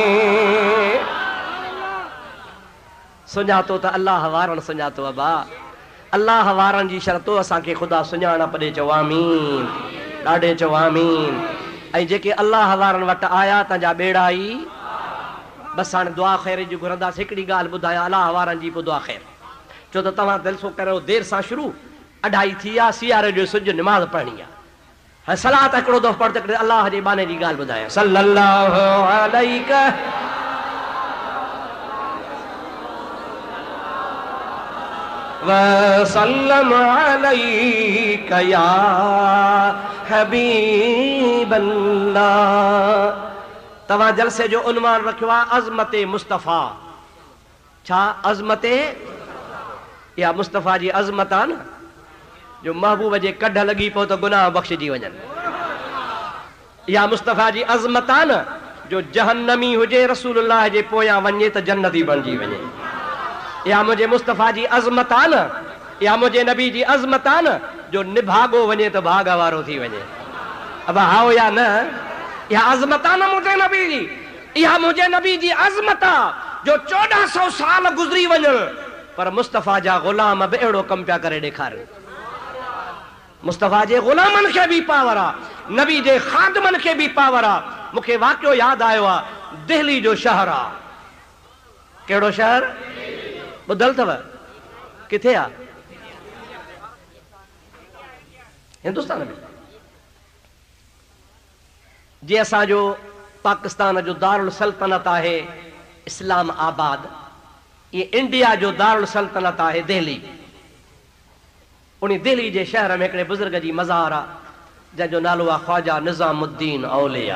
सुञातो त अल्लाह वारन सुञातो अबा अल्लाह वारन जी शर्तो असांखे ख़ुदा सुञाणप ॾे चओ आमीन ॾाढे चओ आमीन। ऐं जेके अल्लाह वारन वटि आया तव्हांजा ॿेड़ा ई बसि हाणे दुआ ख़ैर जी घुरंदासीं। हिकिड़ी ॻाल्हि ॿुधायां अल्लाह वारनि जी पोइ दुआ ख़ैर छो त तव्हां दिलि सो करो देरि सां शुरू अढाई थी आहे सियारे जो सिज निमाज़ पढ़णी आहे। हाणे सलाह त हिकिड़ो दफ़ो पढ़ त अल्लाह जे बाने जी ॻाल्हि ॿुधायां सल्लल्लाहु अलैहि वसल्लम अलैका या हबीब अल्लाह। तव्हां जलसे जो उन्वान रखियो आहे अज़मत मुस्तफ़ा। छा अज़मत या मुस्तफ़ा जी अज़मत आहे न जो महबूब जे कढ लॻी पियो त गुनाह बख़्शिजी वञनि। या मुस्तफ़ा जी अज़मत आहे न जो जहन्नमी हुजे रसूलुल्लाह जे पोयां वञे त जन्नती बणिजी वञे। या मुझे मुस्तफ़ा जी अज़मत आहे न या मुझे नबी जी अज़मत आहे न जो निभागो वञे त भाग वारो थी वञे। अब हाओ या न या अज़मत आहे न मुझे नबी जी या मुझे नबी जी अज़मत आहे जो चोॾहं सौ साल गुज़री वञनि पर मुस्तफ़ा जा ग़ुलाम बि अहिड़ो कमु पिया करे ॾेखारनि। मुस्तफ़ा जे ग़ुलामनि खे बि पावर आहे नबी जे ख़ादिमनि खे बि पावर आहे। मूंखे वाक़ियो यादि आयो आहे दिल्ली जो शहर आहे। कहिड़ो शहर ॿुधल अथव किथे आहे हिंदुस्तान में। जे असांजो पाकिस्तान जो दारुल सल्तनत आहे इस्लाम आबाद ये इंडिया जो दारुल सल्तनत आहे दिल्ली। उन दिल्ली जे शहर में हिकिड़े बुज़ुर्ग जी मज़ार आहे जंहिंजो नालो आहे ख्वाजा निज़ामुद्दीन औलिया।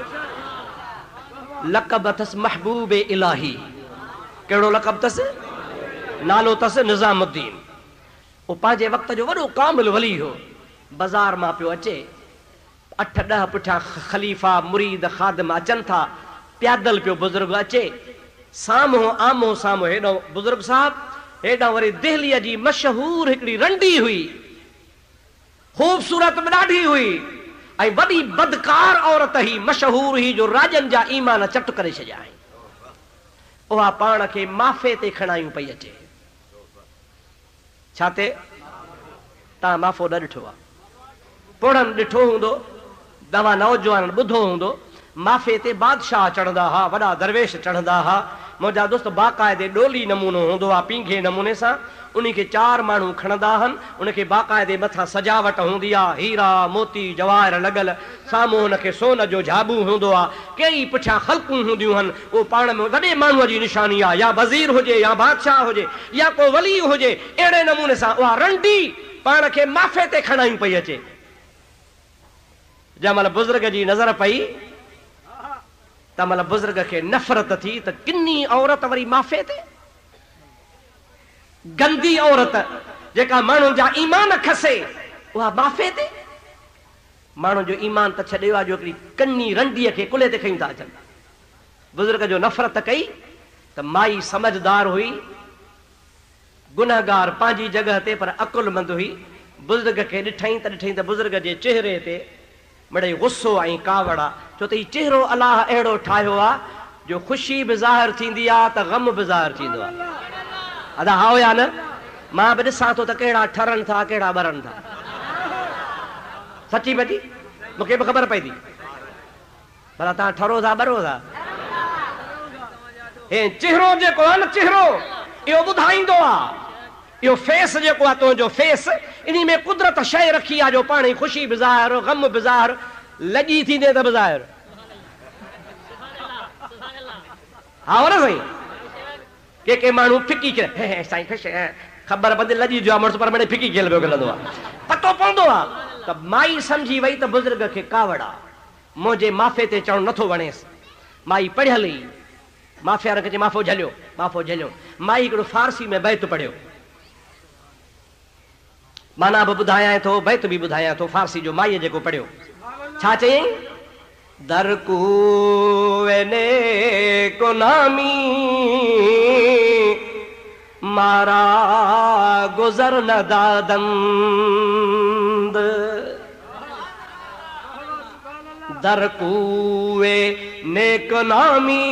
लक़ब अथसि महबूब इलाही। कहिड़ो लक़ब अथसि नालो अथसि निज़ामुद्दीन। उहो पंहिंजे वक़्त जो वॾो कामिल वली हो। बाज़ार मां पियो अचे अठ ॾह पुठियां ख़लीफ़ा मुरीद ख़ादिम अचनि था प्यादल पियो बुज़ुर्ग अचे साम्हूं आम्हूं साम्हूं हेॾो बुज़ुर्ग साहिबु हेॾां वरी दिल्लीअ जी मशहूर हिकिड़ी रंडी हुई ख़ूबसूरत बि ॾाढी हुई ऐं वॾी बदकार औरत ही मशहूर ही जो राजनि जा ईमान चट करे छॾिया आहिनि। उहा पाण खे माफ़े ते खणायूं पई अचे। छा ते तव्हां माफ़ो न ॾिठो आहे पोड़नि ॾिठो हूंदो तव्हां नौजवान ॿुधो हूंदो माफ़े ते बादशाह चढ़ंदा हुआ वॾा दरवेश चढ़ंदा हुआ। मुंहिंजा दोस्त बाक़ाइदे डोली नमूनो हूंदो आहे पींघे नमूने सां उन खे चार माण्हू खणंदा आहिनि उनखे बाक़ाइदे मथां सजावट हूंदी आहे हीरा मोती जवाहर लॻल साम्हूं हुनखे सोन जो झाबू हूंदो आहे कई पुठियां ख़ल्कूं हूंदियूं आहिनि। उहो पाण में वॾे माण्हूअ जी निशानी आहे या वज़ीर हुजे या बादशाह हुजे या को वली हुजे अहिड़े नमूने सां उहा रंडी पाण खे माफ़े ते खणायूं पई अचे। जंहिं महिल बुज़ुर्ग जी नज़र पई त महिल बुज़ुर्ग खे नफ़रत थी त किनी औरत वरी माफ़े ते गंदी औरत जेका माण्हुनि जा ईमान खसे उहा माफ़े ते माण्हुनि जो ईमान त छॾियो आहे जो हिकिड़ी कन्नी रंडीअ खे कुल्हे ते खयूं था अचनि। बुज़ुर्ग जो नफ़रत कई त माई समझदार हुई गुनहगार पंहिंजी जॻह ते पर अकुलमंद हुई। बुज़ुर्ग खे ॾिठई त ॾिठई त बुज़ुर्ग जे चेहरे ते मिड़ई गुस्सो ऐं कावड़ आहे छो त हीउ चेहरो अलाह अहिड़ो ठाहियो आहे जो ख़ुशी बि ज़ाहिर थींदी आहे त ग़म बि ज़ाहिर थींदो आहे। अदा हाओ या न मां बि ॾिसां थो त कहिड़ा ठरनि था कहिड़ा ॿरनि था सची बची मूंखे बि ख़बर पई थी भला तव्हां ठरो था ॿरो था। हे चेहरो जेको आहे न चेहरो इहो ॿुधाईंदो आहे इहो फेस जेको आहे तुंहिंजो फेस इन में कुदरत शइ रखी आहे जो पाण ई ख़ुशी बि ज़ाहिर ग़म बि ज़ाहिर लॻी थींदे त बि ज़ाहिर। हा न साईं के के माण्हू फिकी खेल साईं ख़बर पवंदी लॼी जो आहे मुड़ुसु पर मिड़े फिकी खेल पियो खेलंदो आहे पतो पवंदो आहे त माई समझी वई त बुजुर्ग खे कावड़ आ, मुंहिंजे माफ़े ते चवणु नथो वणेसि। माई पढ़ियल ई, माफ़े वारे खे चई माफ़ो झलियो, माफ़ो झलियो। माई हिकिड़ो फारसी में बैत पढ़ियो, माना बि ॿुधायां थो, बैत बि ॿुधायां थो फारसी जो। माईअ जेको पढ़ियो छा चयईं? दर कुएने को नामी मारा गुजर न दादंद, दर कुए नेक नामी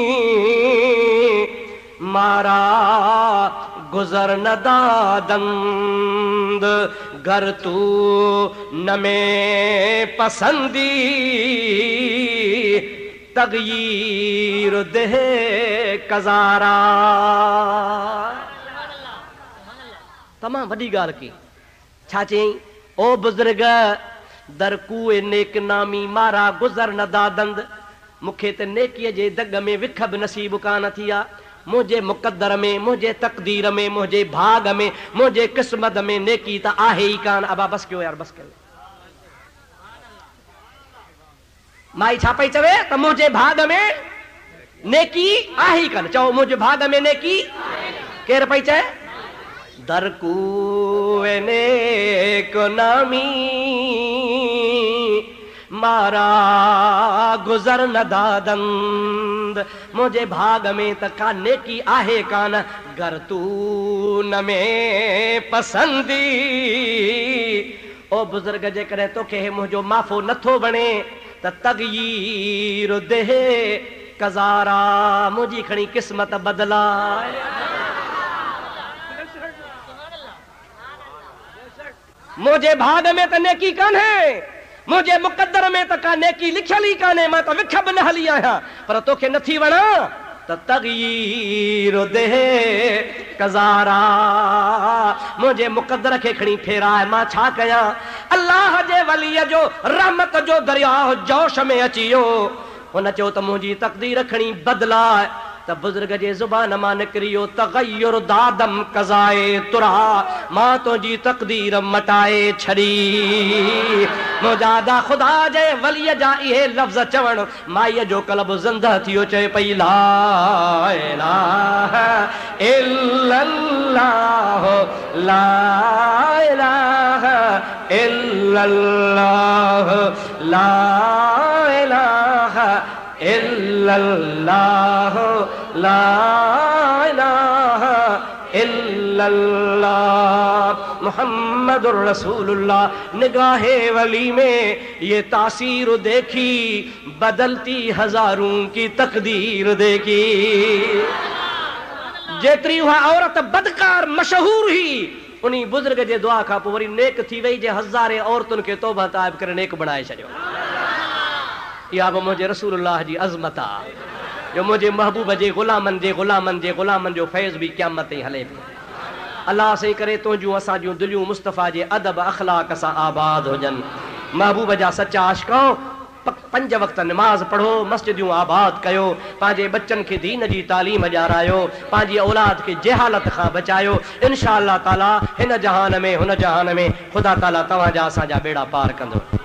मारा गुजर न दादंद, गर तू न में पसंदी तगयीर दे कज़ारा। तमाम वॾी ॻाल्हि की। छा चयईं? ओ बुज़ुर्ग, दर कुए नेक नामी मारा गुज़र न दादंद, मूंखे त नेकीअ जे दग में विख बि नसीब कान थी आहे। मुंहिंजे मुक़दर में, मुंहिंजे तक़दीर में, मुंहिंजे भाग में, मुंहिंजे क़िस्मत में नेकी त आहे ई कान। अबा बस कयो यार, बस कयो। माई छा पई चवे? त मुंहिंजे भाग में नेकी आहे ई कान। चओ मुंहिंजे भाग में नेकी केरु पई चए? दर कुए नेक नामी मारा गुज़र न दादंद, मुंहिंजे भाग में त का नेकी आहे कान, गर तू न में पसंदी। ओ बुज़ुर्ग, जेकॾहिं तोखे मुंहिंजो माफ़ो नथो वणे त तगयीर देह कज़ारा, मुंहिंजी खणी क़िस्मत बदलाए। मुंहिंजे भाग में त नेकी कान्हे, मुंहिंजे मुक़दर में त का नेकी लिखियल ई कान्हे, मां त विख बि न हली आहियां, पर तोखे नथी वणा त तगयीर दे कज़ारा, मुंहिंजे मुक़दर खे खणी फेराए। मां छा कयां? अल्लाह जे वलीअ जो रहमत जो दरिया जोश में अची वियो। हुन चयो त मुंहिंजी तक़दीर खणी बदलाए। त बुज़ुर्ग जे ज़ुबान मां निकिरी वियो तग़य्युर दादम कज़ाए तुरा, मां तुंहिंजी तक़दीर मटाए छॾी। मुंहिंजा दा ख़ुदा जे वलीअ जा इहे लफ़्ज़ चवण माईअ जो क़ल्ब ज़िंदा थी वियो। चए पई ला इलाहा इल्लल्लाह, ला इलाहा इल्लल्लाह, ला इलाहा इल्लल्लाह, ला इलाहा इल्लल्लाह मुहम्मदुर रसूलुल्लाह। निगाहे वली में ये तासीर देखी, बदलती हजारों की तकदीर देखी। जेतरी वह औरत बदकार मशहूर हुई, उन्हीं बुजुर्ग जे दुआ खां पोइ वरी नेक थी वई, जे हज़ारे औरतुनि खे तौबा ताइब करे नेक बणाए छॾियो। इहा बि मुंहिंजे रसूलुल्लाह जी अज़मत आहे, जो मुंहिंजे महबूब जे ग़ुलामनि जे ग़ुलामनि जे ग़ुलामनि जो फैज़ बि क़यामत ताईं हले पियो। अल्लाह सही करे तुंहिंजूं असां जूं दिलियूं मुस्तफ़ा जे अदब अख़लाक सां आबाद हुजनि। महबूब जा सचा आशिक़ाओ, पंज वक़्त नमाज़ पढ़ो, मस्जिदियूं आबाद कयो, पंहिंजे बच्चनि खे दीन जी तालीम ॾियारायो, पंहिंजी औलाद खे जेहालत खां बचायो। इंशा अल्लाह ताला हिन जहान में, हुन जहान में ख़ुदा ताला तव्हांजा असांजा बेड़ा पार कंदो।